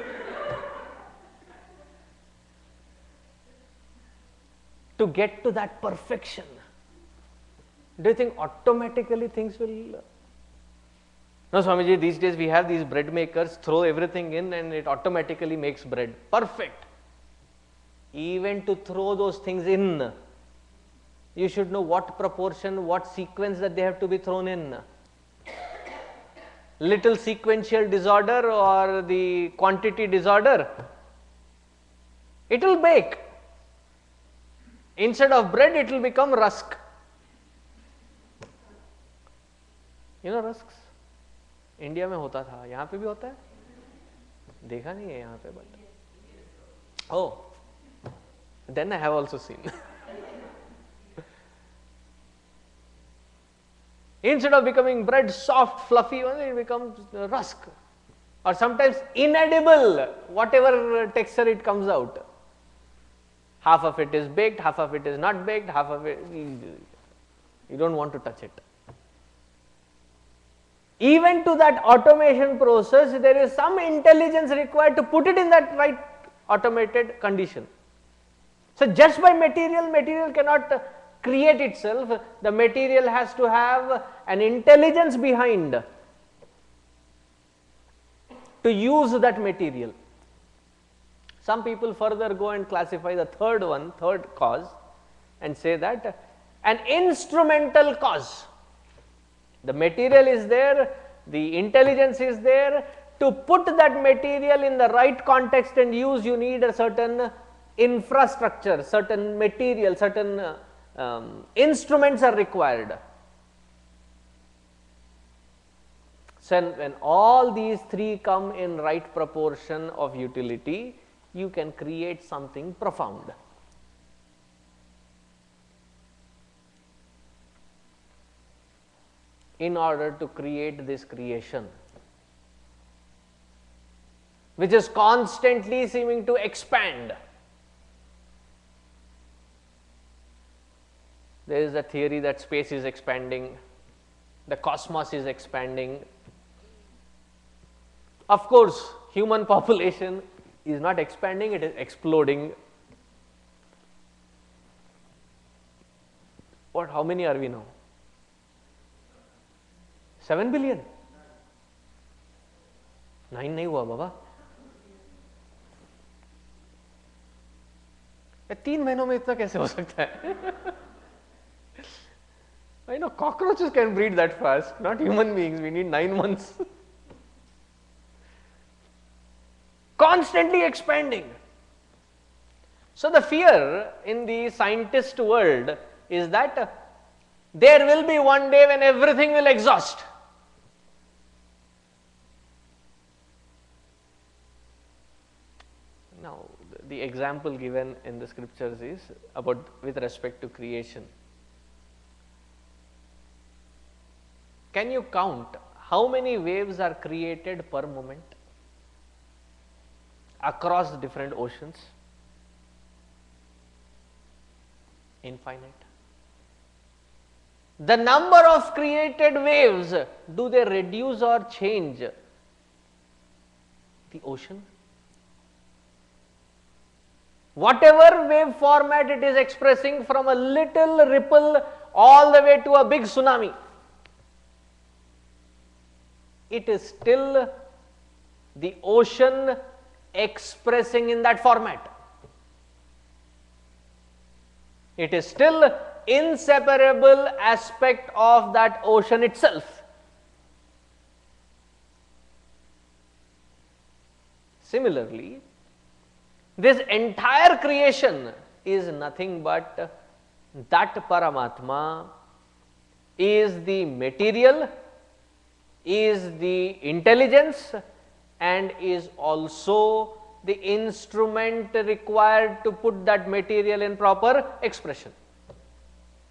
To get to that perfection, do you think automatically things will? No, Swamiji, these days we have these bread makers, throw everything in and it automatically makes bread. Perfect. Even to throw those things in, you should know what proportion, what sequence that they have to be thrown in. Little sequential disorder or the quantity disorder, it will bake. Instead of bread, it will become rusk. You know rusks? India में होता था, यहाँ पे भी होता है? देखा नहीं है यहाँ पे, but oh, then I have also seen. Instead of becoming bread, soft, fluffy, it becomes rusk, or sometimes inedible, whatever texture it comes out. Half of it is baked, half of it is not baked, half of it, you don't want to touch it. Even to that automation process, there is some intelligence required to put it in that right automated condition. So just by material, material cannot create itself. The material has to have an intelligence behind to use that material. Some people further go and classify the third one, third cause, and say that an instrumental cause. The material is there, the intelligence is there. To put that material in the right context and use, you need a certain infrastructure, certain material, certain uh, um, instruments are required. So when all these three come in right proportion of utility, you can create something profound. In order to create this creation, which is constantly seeming to expand. There is a theory that space is expanding, the cosmos is expanding. Of course, human population is not expanding, it is exploding. What, how many are we now? seven billion? nine नहीं हुआ बाबा. तीन महीनों में इतना कैसे हो सकता है? I know cockroaches can breed that fast, not human beings. We need nine months. Constantly expanding. So the fear in the scientist world is that there will be one day when everything will exhaust. Now, the example given in the scriptures is about with respect to creation. Can you count how many waves are created per moment across different oceans? Infinite. The number of created waves, do they reduce or change the ocean? Whatever wave format it is expressing, from a little ripple all the way to a big tsunami, it is still the ocean expressing in that format. It is still inseparable aspect of that ocean itself. Similarly, this entire creation is nothing but that Paramatma is the material, is the intelligence, and is also the instrument required to put that material in proper expression.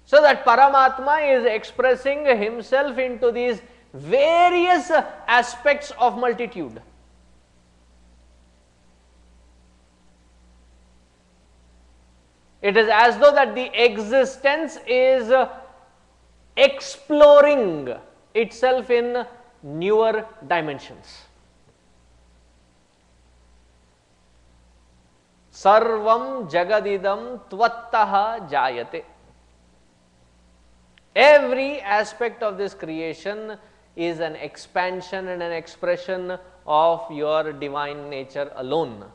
So that Paramatma is expressing himself into these various aspects of multitude. It is as though that the existence is exploring itself in newer dimensions. Sarvam jagadidam tvattaha jayate. Every aspect of this creation is an expansion and an expression of your divine nature alone.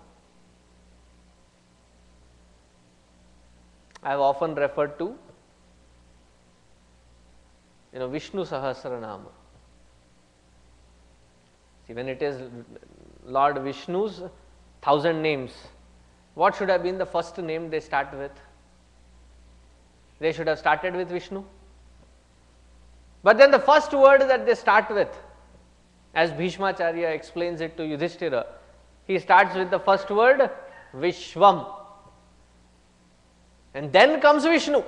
I have often referred to, you know, Vishnu Sahasranama. See, when it is Lord Vishnu's thousand names, what should have been the first name they start with? They should have started with Vishnu. But then the first word that they start with, as Bhishmacharya explains it to Yudhishthira, he starts with the first word Vishwam, and then comes Vishnu.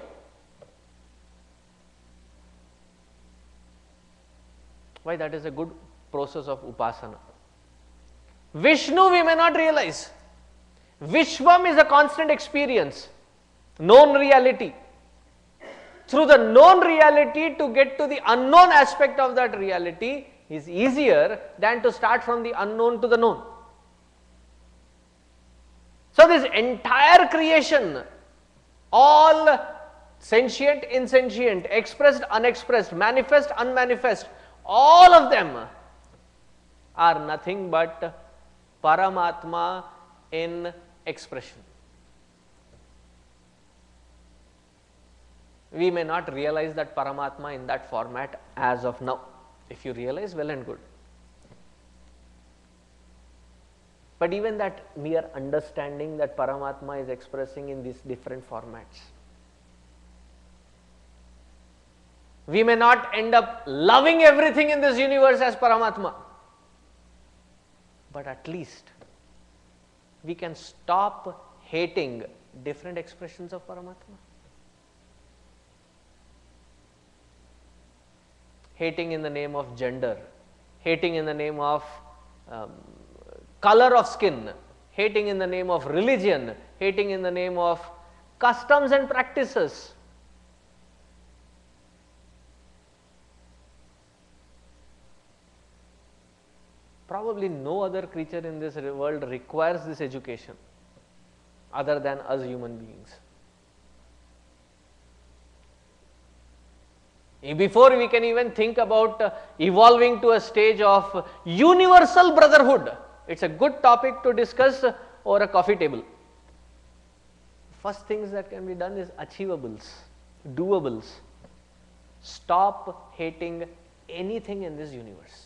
Why? That is a good process of upasana. Vishnu we may not realize. Vishwam is a constant experience, known reality. Through the known reality to get to the unknown aspect of that reality is easier than to start from the unknown to the known. So this entire creation, all sentient, insentient, expressed, unexpressed, manifest, unmanifest, all of them are nothing but Paramatma in expression. We may not realize that Paramatma in that format as of now. If you realize, well and good. But even that mere understanding that Paramatma is expressing in these different formats, we may not end up loving everything in this universe as Paramatma, but at least we can stop hating different expressions of Paramatma. Hating in the name of gender, hating in the name of um, color of skin, hating in the name of religion, hating in the name of customs and practices. Probably no other creature in this world requires this education other than us human beings. Before we can even think about uh, evolving to a stage of universal brotherhood, it's a good topic to discuss uh, over a coffee table. First things that can be done is achievables, doables. Stop hating anything in this universe.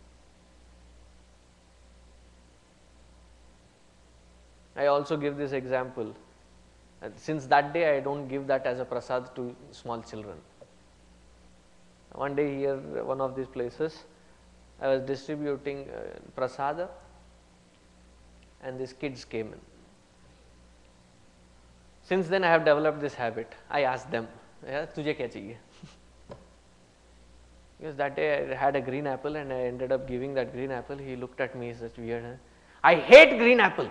I also give this example. And since that day, I don't give that as a prasad to small children. One day here, one of these places, I was distributing uh, prasada, and these kids came in. Since then I have developed this habit. I asked them, "Yeah, tujhe kya chahiye?" Because that day I had a green apple and I ended up giving that green apple. He looked at me such weird. Huh? I hate green apple.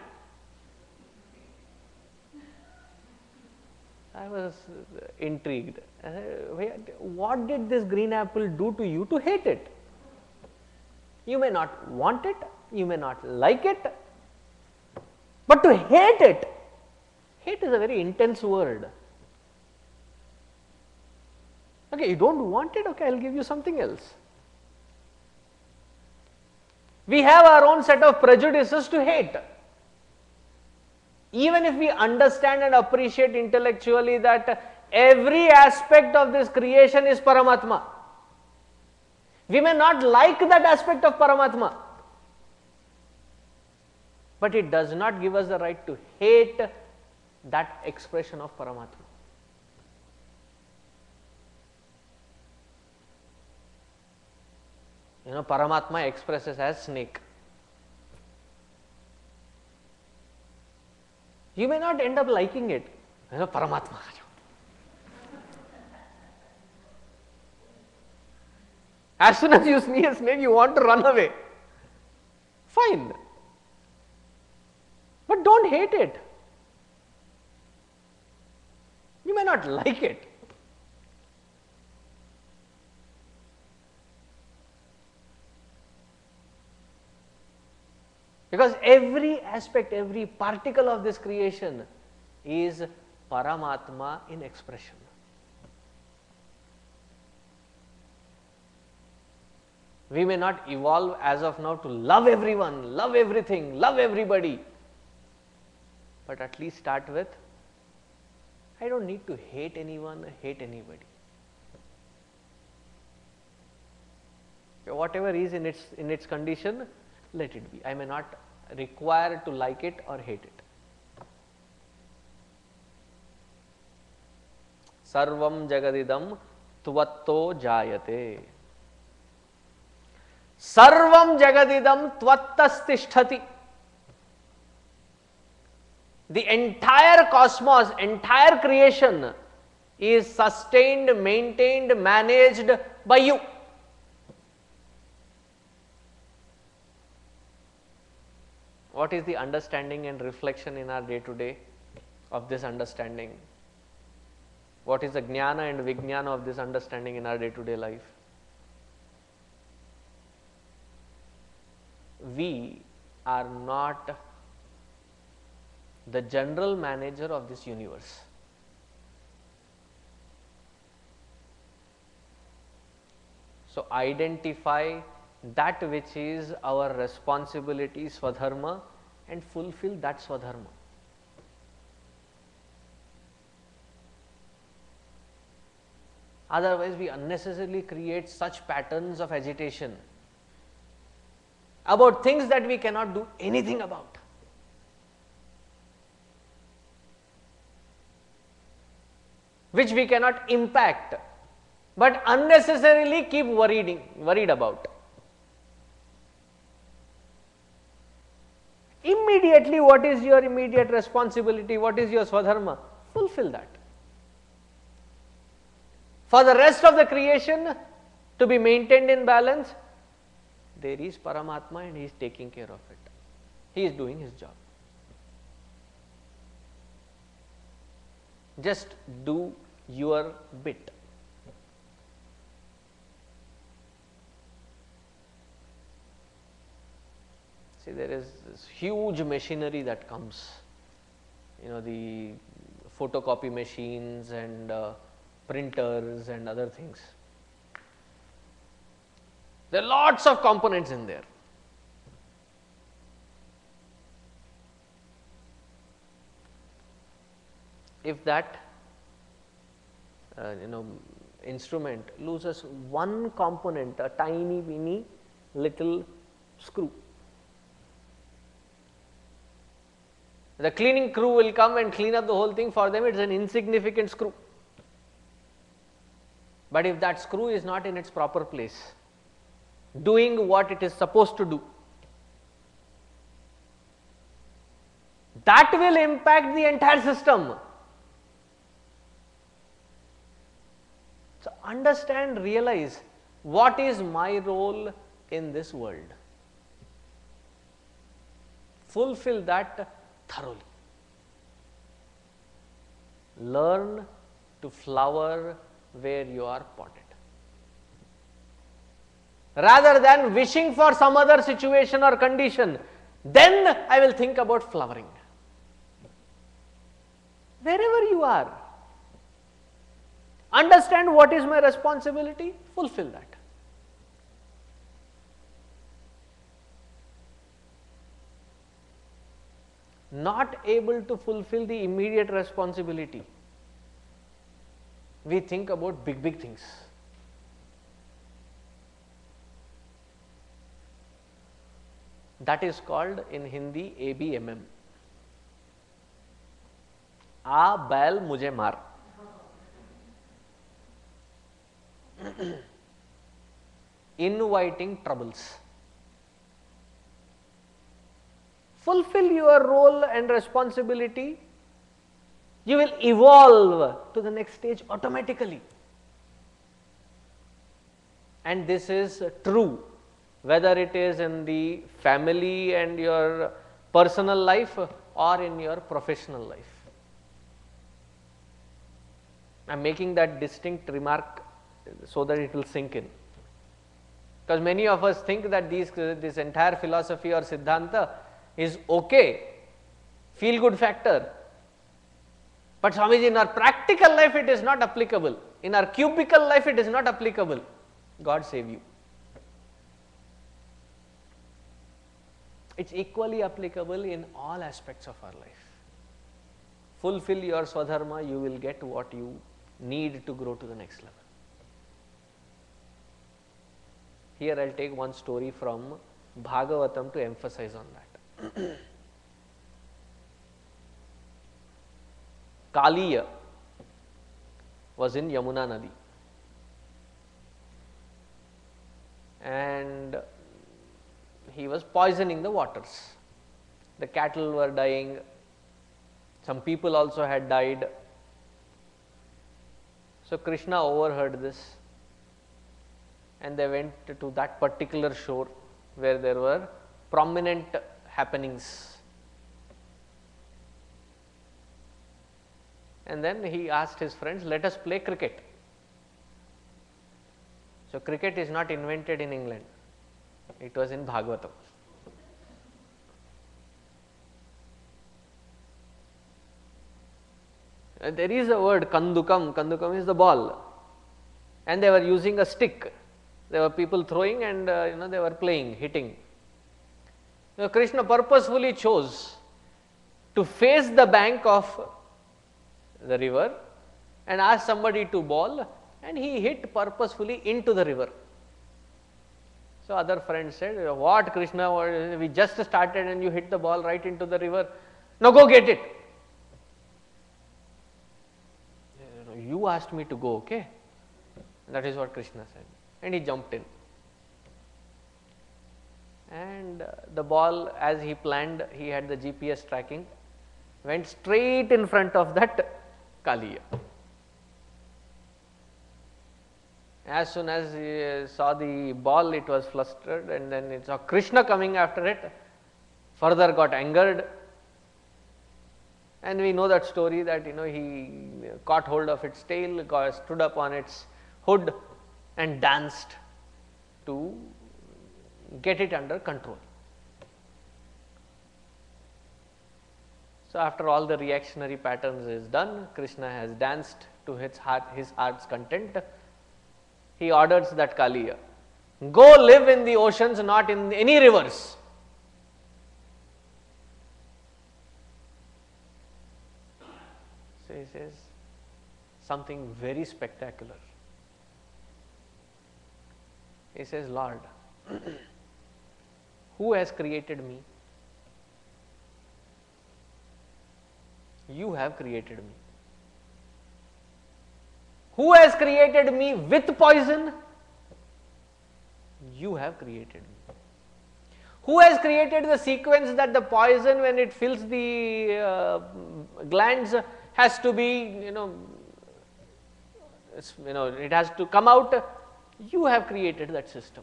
I was intrigued. I said, what did this green apple do to you to hate it? You may not want it, you may not like it, but to hate it, hate is a very intense word. Okay, you don't want it, okay, I will give you something else. We have our own set of prejudices to hate. Even if we understand and appreciate intellectually that every aspect of this creation is Paramatma, we may not like that aspect of Paramatma, but it does not give us the right to hate that expression of Paramatma. You know, Paramatma expresses as snake. You may not end up liking it. You know, Paramatma. As soon as you see a snake, you want to run away. Fine. But don't hate it. You may not like it. Because every aspect, every particle of this creation is Paramatma in expression. We may not evolve as of now to love everyone, love everything, love everybody. But at least start with, I don't need to hate anyone, hate anybody. Whatever is in its, in its condition, let it be. I may not require to like it or hate it. Sarvam jagadidam tvatto jayate. Sarvam jagadidam tvattastisthati. The entire cosmos, entire creation is sustained, maintained, managed by you. What is the understanding and reflection in our day to day of this understanding? What is the jnana and vijnana of this understanding in our day to day life? We are not the general manager of this universe. So, identify that which is our responsibility, Swadharma, and fulfill that Swadharma. Otherwise, we unnecessarily create such patterns of agitation about things that we cannot do anything about. Which we cannot impact, but unnecessarily keep worried, worried about. Immediately, what is your immediate responsibility? What is your Swadharma? Fulfill that. For the rest of the creation to be maintained in balance, there is Paramatma and he is taking care of it. He is doing his job. Just do your bit. See, there is this huge machinery that comes, you know, the photocopy machines and uh, printers and other things. There are lots of components in there. If that uh, you know instrument loses one component, a tiny weeny little screw, the cleaning crew will come and clean up the whole thing. For them it is an insignificant screw. But if that screw is not in its proper place, doing what it is supposed to do, that will impact the entire system. So, understand, realize what is my role in this world. Fulfill that thoroughly. Learn to flower where you are potted. Rather than wishing for some other situation or condition, then I will think about flowering. Wherever you are, understand what is my responsibility, fulfill that. Not able to fulfill the immediate responsibility, we think about big, big things. That is called in Hindi A B M M. A बैल मुझे मार. Inviting troubles. Fulfill your role and responsibility, you will evolve to the next stage automatically. and this is true whether it is in the family and your personal life or in your professional life. I am making that distinct remark so that it will sink in, because many of us think that these, this entire philosophy or Siddhanta is okay, feel good factor, but Swamiji, in our practical life it is not applicable, in our cubicle life it is not applicable. God save you. It is equally applicable in all aspects of our life. Fulfill your Swadharma, you will get what you need to grow to the next level. Here I will take one story from Bhagavatam to emphasize on that. Kaliya was in Yamuna Nadi, and he was poisoning the waters. The cattle were dying, some people also had died. So Krishna overheard this, and they went to that particular shore where there were prominent happenings. And then he asked his friends, let us play cricket. So cricket is not invented in England, it was in Bhagavatam. There is a word kandukam, kandukam is the ball, and they were using a stick. There were people throwing, and uh, you know, they were playing, hitting. Now Krishna purposefully chose to face the bank of the river and asked somebody to bowl, and he hit purposefully into the river. So other friends said, what Krishna, we just started and you hit the ball right into the river. Now go get it. You asked me to go, okay? That is what Krishna said. And he jumped in. And uh, the ball, as he planned, he had the G P S tracking, went straight in front of that Kaliya. As soon as he saw the ball, it was flustered, and then it saw Krishna coming after it, further got angered. And we know that story that, you know, he caught hold of its tail, got, stood up on its hood and danced to get it under control. So after all the reactionary patterns is done, Krishna has danced to his heart, his heart's content. He orders that Kaliya, go live in the oceans, not in any rivers. So he says something very spectacular. He says, Lord, who has created me? You have created me. Who has created me with poison? You have created me. Who has created the sequence that the poison, when it fills the uh, glands, has to be, you know, it's, you know, it has to come out? You have created that system.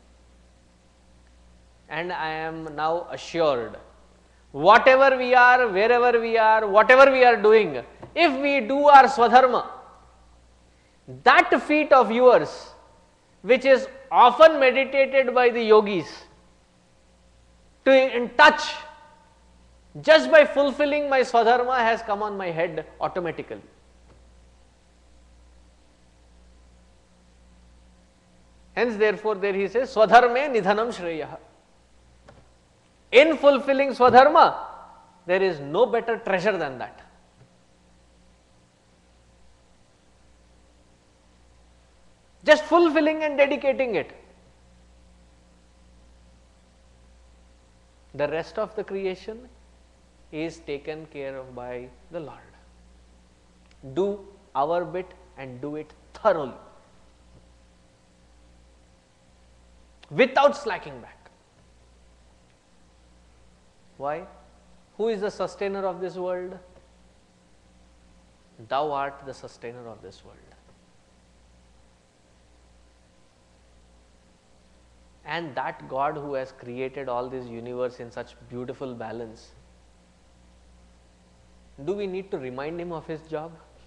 And I am now assured, whatever we are, wherever we are, whatever we are doing, if we do our Swadharma, that feat of yours, which is often meditated by the yogis, to in touch, just by fulfilling my Swadharma, has come on my head automatically. Hence, therefore, there he says, Swadharme nidhanam shreya. In fulfilling Swadharma, there is no better treasure than that. Just fulfilling and dedicating it. The rest of the creation is taken care of by the Lord. Do our bit and do it thoroughly, without slacking back. Why? Who is the sustainer of this world? Thou art the sustainer of this world. And that God who has created all this universe in such beautiful balance, do we need to remind him of his job?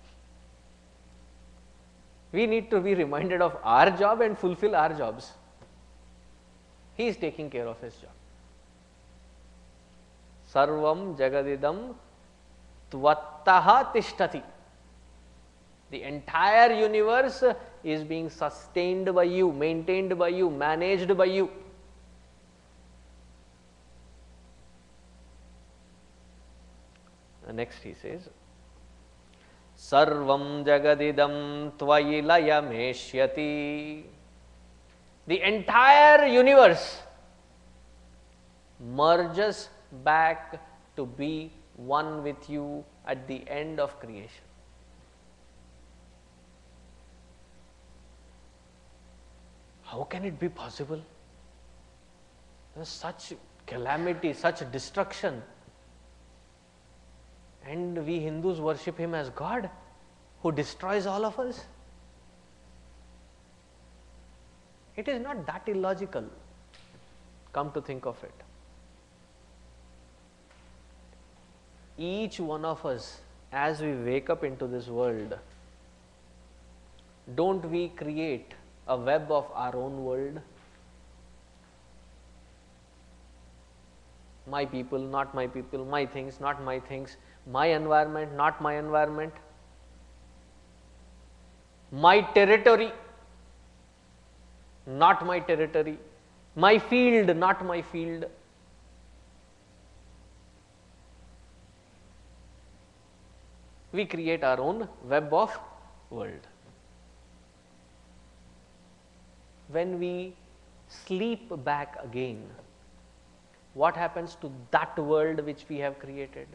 We need to be reminded of our job and fulfill our jobs. He is taking care of his job. Sarvam jagadidam tvattaha tishtati. The entire universe is being sustained by you, maintained by you, managed by you. Next he says, Sarvam jagadidam tvayi layameshyati. The entire universe merges back to be one with you at the end of creation. How can it be possible? There's such calamity, such destruction. And we Hindus worship him as God who destroys all of us. It is not that illogical, come to think of it. Each one of us, as we wake up into this world, don't we create a web of our own world? My people, not my people, my things, not my things, my environment, not my environment, my territory, not my territory, my field, not my field. We create our own web of world. When we sleep back again, what happens to that world which we have created?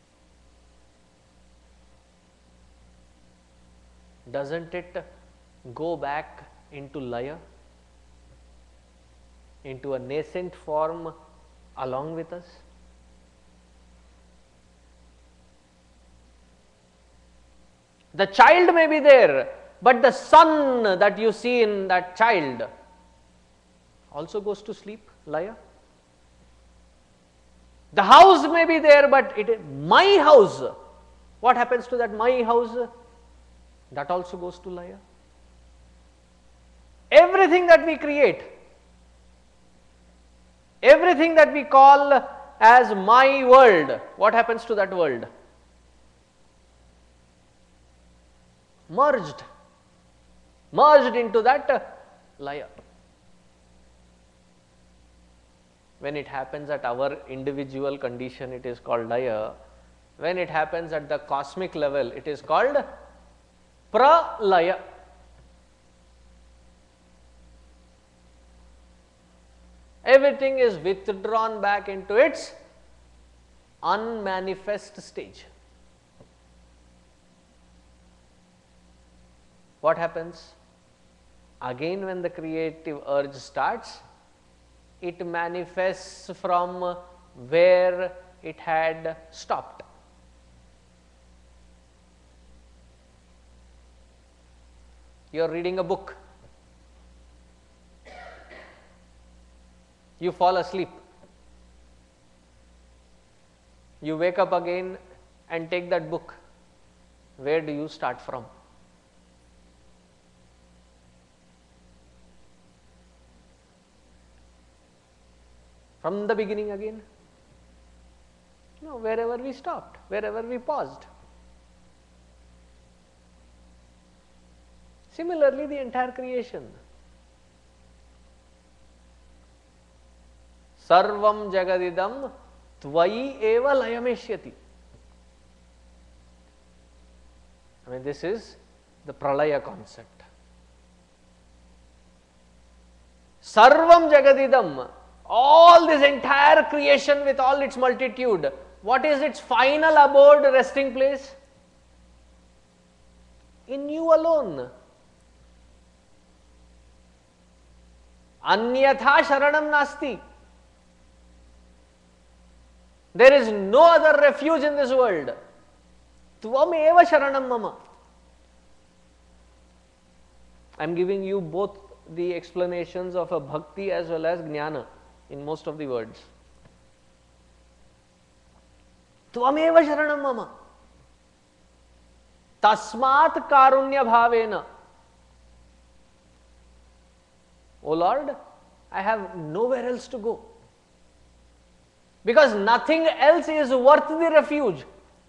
Doesn't it go back into Laya, into a nascent form along with us? The child may be there, but the sun that you see in that child also goes to sleep, Laya. The house may be there, but it is my house. What happens to that my house? That also goes to Laya. Everything that we create, everything that we call as my world, what happens to that world? Merged, merged into that Laya. When it happens at our individual condition, it is called Laya. When it happens at the cosmic level, it is called Pralaya. Everything is withdrawn back into its unmanifest stage. What happens? Again, when the creative urge starts, it manifests from where it had stopped. You are reading a book, you fall asleep, you wake up again and take that book. Where do you start from? From the beginning again? No, wherever we stopped, wherever we paused. Similarly, the entire creation. Sarvam jagadidam tvayi eva layameshyati. I mean, this is the pralaya concept. Sarvam jagadidam, all this entire creation with all its multitude, what is its final abode, resting place? In you alone. Anyatha sharanam nasti. There is no other refuge in this world. Tvam eva sharanam mama. I am giving you both the explanations of a bhakti as well as jnana in most of the words. Tvameva sharanam mama tasmat karunya bhavena. O Lord, I have nowhere else to go, because nothing else is worth the refuge.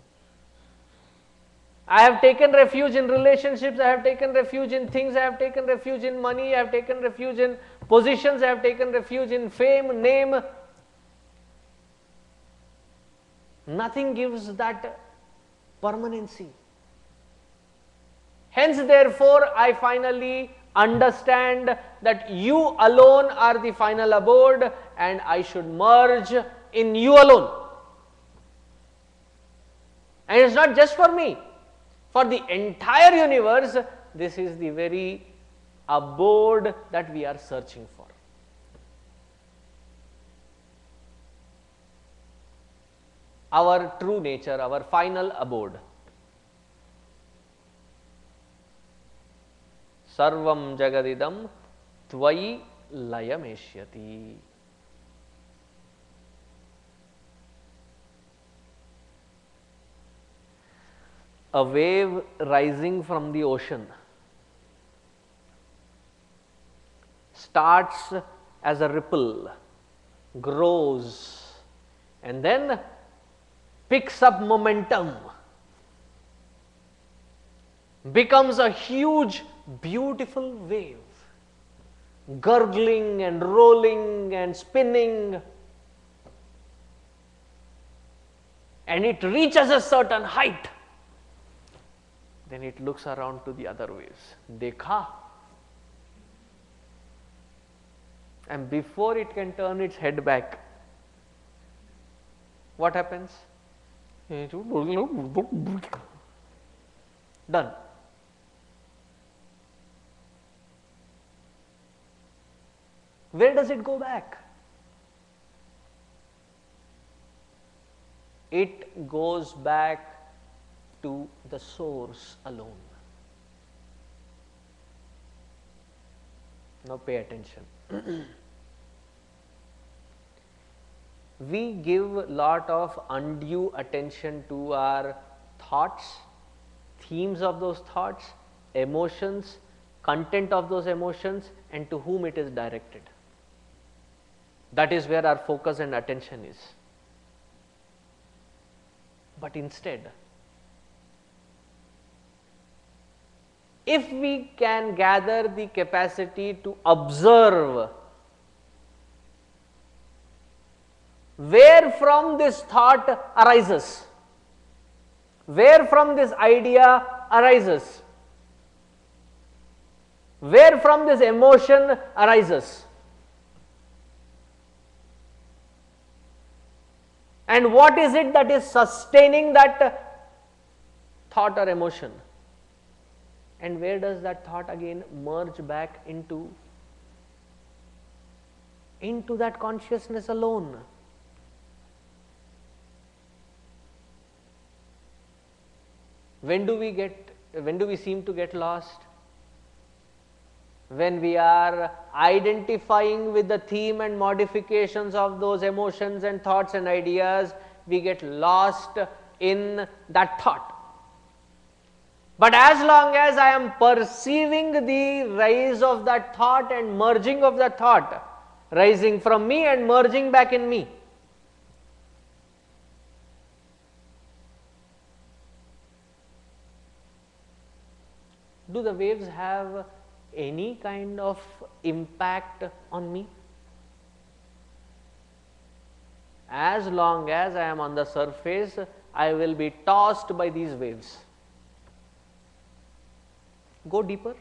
I have taken refuge in relationships, I have taken refuge in things, I have taken refuge in money, I have taken refuge in positions, I have taken refuge in fame, name. Nothing gives that permanency. Hence, therefore, I finally understand that you alone are the final abode and I should merge in you alone. And it is not just for me. For the entire universe, this is the very abode that we are searching for. Our true nature, our final abode. Sarvam jagadidam tvai layameshyati. A wave rising from the ocean starts as a ripple, grows, and then picks up momentum, becomes a huge, beautiful wave, gurgling and rolling and spinning, and it reaches a certain height. Then it looks around to the other waves. Dekha. And before it can turn its head back, what happens? Done. Where does it go back? It goes back to the source alone. Now pay attention. We give lot of undue attention to our thoughts, themes of those thoughts, emotions, content of those emotions, and to whom it is directed. That is where our focus and attention is. But instead, if we can gather the capacity to observe where from this thought arises, where from this idea arises, where from this emotion arises, and what is it that is sustaining that thought or emotion, and where does that thought again merge back into into that consciousness alone. When do we get, when do we seem to get lost? When we are identifying with the theme and modifications of those emotions and thoughts and ideas, we get lost in that thought. But as long as I am perceiving the rise of that thought and merging of that thought, rising from me and merging back in me, do the waves have any kind of impact on me? As long as I am on the surface, I will be tossed by these waves. Go deeper.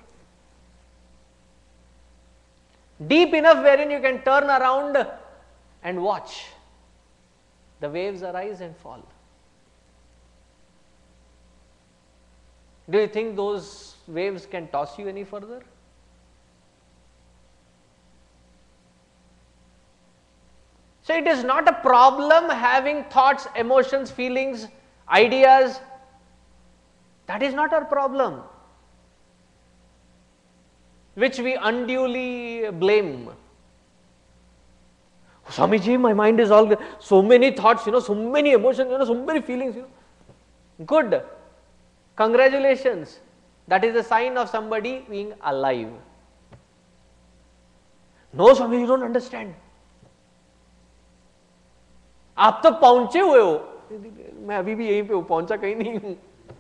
Deep enough wherein you can turn around and watch the waves arise and fall. Do you think those waves can toss you any further? So it is not a problem having thoughts, emotions, feelings, ideas. That is not our problem. which we unduly blame. Swamiji, my mind is all, so many thoughts, you know, so many emotions, you know, so many feelings, you know. Good. Congratulations. That is a sign of somebody being alive. No, Swami, you don't understand. आप तो पहुंचे हुए हो, मैं अभी भी यहीं पे हूं, पहुंचा कहीं नहीं हूं.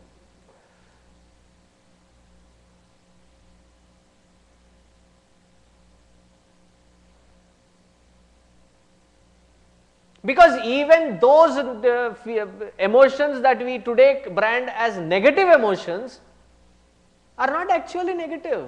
Because even those uh, emotions that we today brand as negative emotions are not actually negative.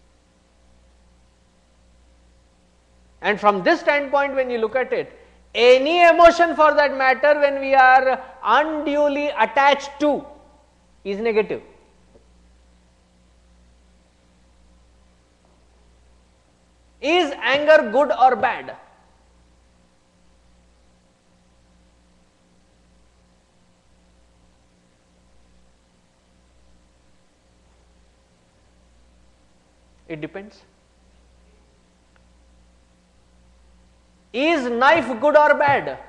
And from this standpoint, when you look at it, any emotion for that matter, when we are unduly attached to, is negative. Is anger good or bad? It depends. Is knife good or bad?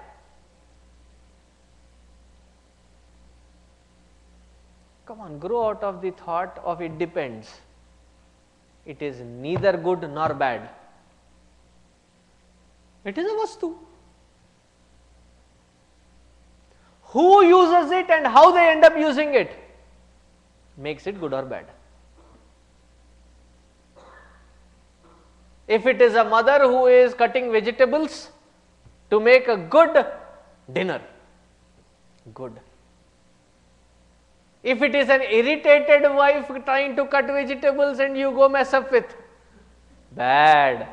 Come on, grow out of the thought of it depends. It is neither good nor bad. It is a vastu. Who uses it and how they end up using it makes it good or bad. If it is a mother who is cutting vegetables to make a good dinner, good. If it is an irritated wife trying to cut vegetables and you go mess up with, bad.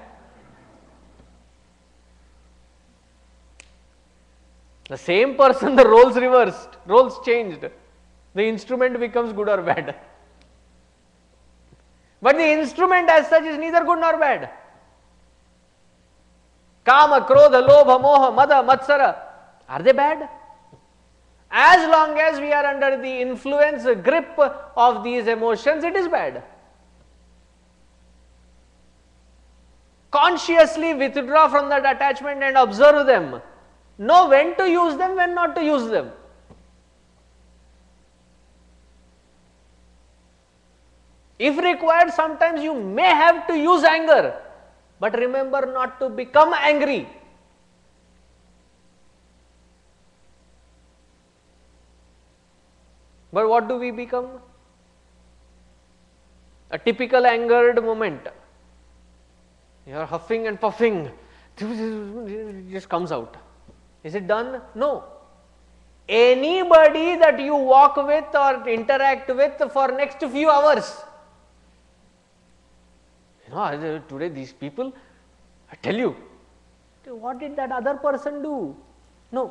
The same person, the roles reversed, roles changed, the instrument becomes good or bad. But the instrument as such is neither good nor bad. Kama, Krodha, Lobha, Moha, Mada, Matsara, are they bad? As long as we are under the influence, grip of these emotions, it is bad. Consciously withdraw from that attachment and observe them. Know when to use them, when not to use them. If required, sometimes you may have to use anger, but remember not to become angry. But what do we become? A typical angered moment. You are huffing and puffing, it just comes out. Is it done? No. Anybody that you walk with or interact with for next few hours, you know, today these people, I tell you, what did that other person do? No,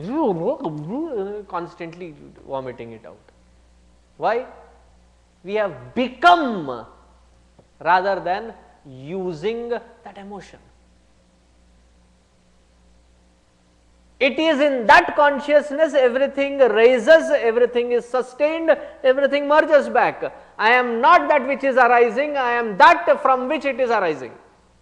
constantly vomiting it out. Why? We have become rather than using that emotion. It is in that consciousness everything raises, everything is sustained, everything merges back. I am not that which is arising, I am that from which it is arising.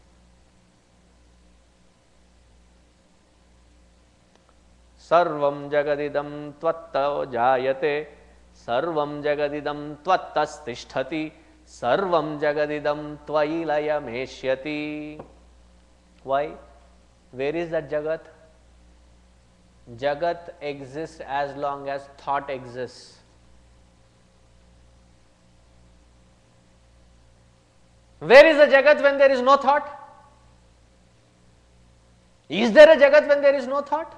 Sarvam jagadidam tvatta jayate, sarvam jagadidam tvattas tishthati, sarvam jagadidam tvailaya meshyati. Why? Where is that Jagat? Jagat exists as long as thought exists. Where is the Jagat when there is no thought? Is there a Jagat when there is no thought?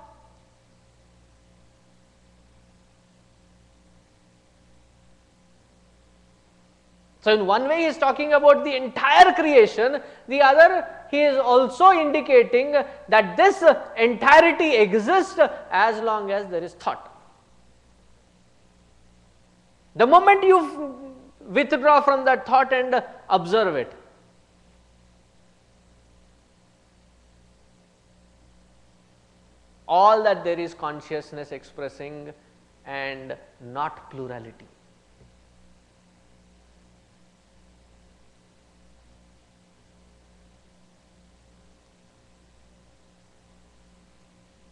So, in one way he is talking about the entire creation, the other he is also indicating that this entirety exists as long as there is thought. The moment you withdraw from that thought and observe it, all that there is consciousness expressing and not plurality.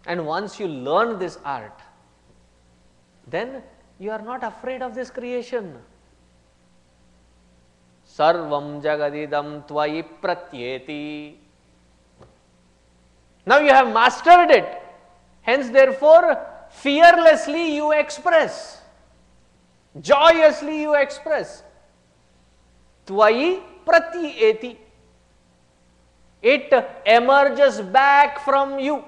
And once you learn this art, then you are not afraid of this creation. Sarvam jagadidam tvayi pratyeti. Now you have mastered it. Hence, therefore, fearlessly you express. Joyously you express. Tvayi pratyeti. It emerges back from you.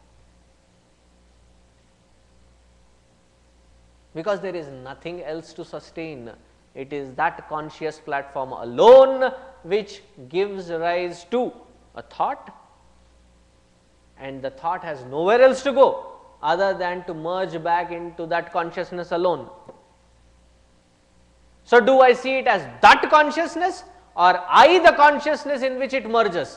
Because there is nothing else to sustain. It is that conscious platform alone which gives rise to a thought, and the thought has nowhere else to go other than to merge back into that consciousness alone. So, do I see it as that consciousness or I the consciousness in which it merges?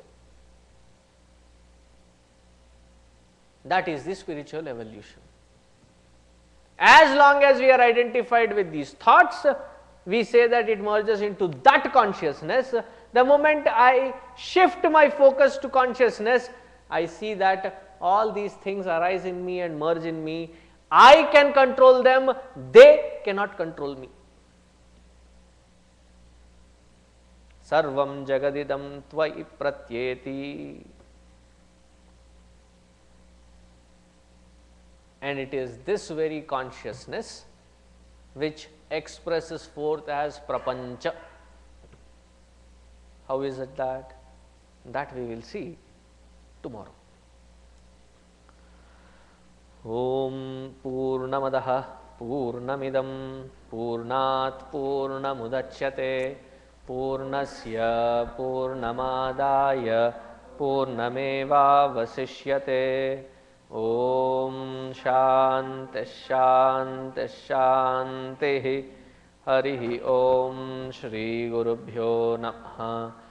That is the spiritual evolution. As long as we are identified with these thoughts, we say that it merges into that consciousness. The moment I shift my focus to consciousness, I see that all these things arise in me and merge in me. I can control them, they cannot control me. Sarvam jagadidam tvayi pratyeti. And it is this very consciousness which expresses forth as prapancha. How is it that? That we will see tomorrow. Om Purnamadaha Purnamidam Purnat Purnamudachyate Purnasya Purnamadaya Purnameva Vasishyate. Om Shanti Shanti Shanti. Harihi Om Shri Gurubhyo Namaha.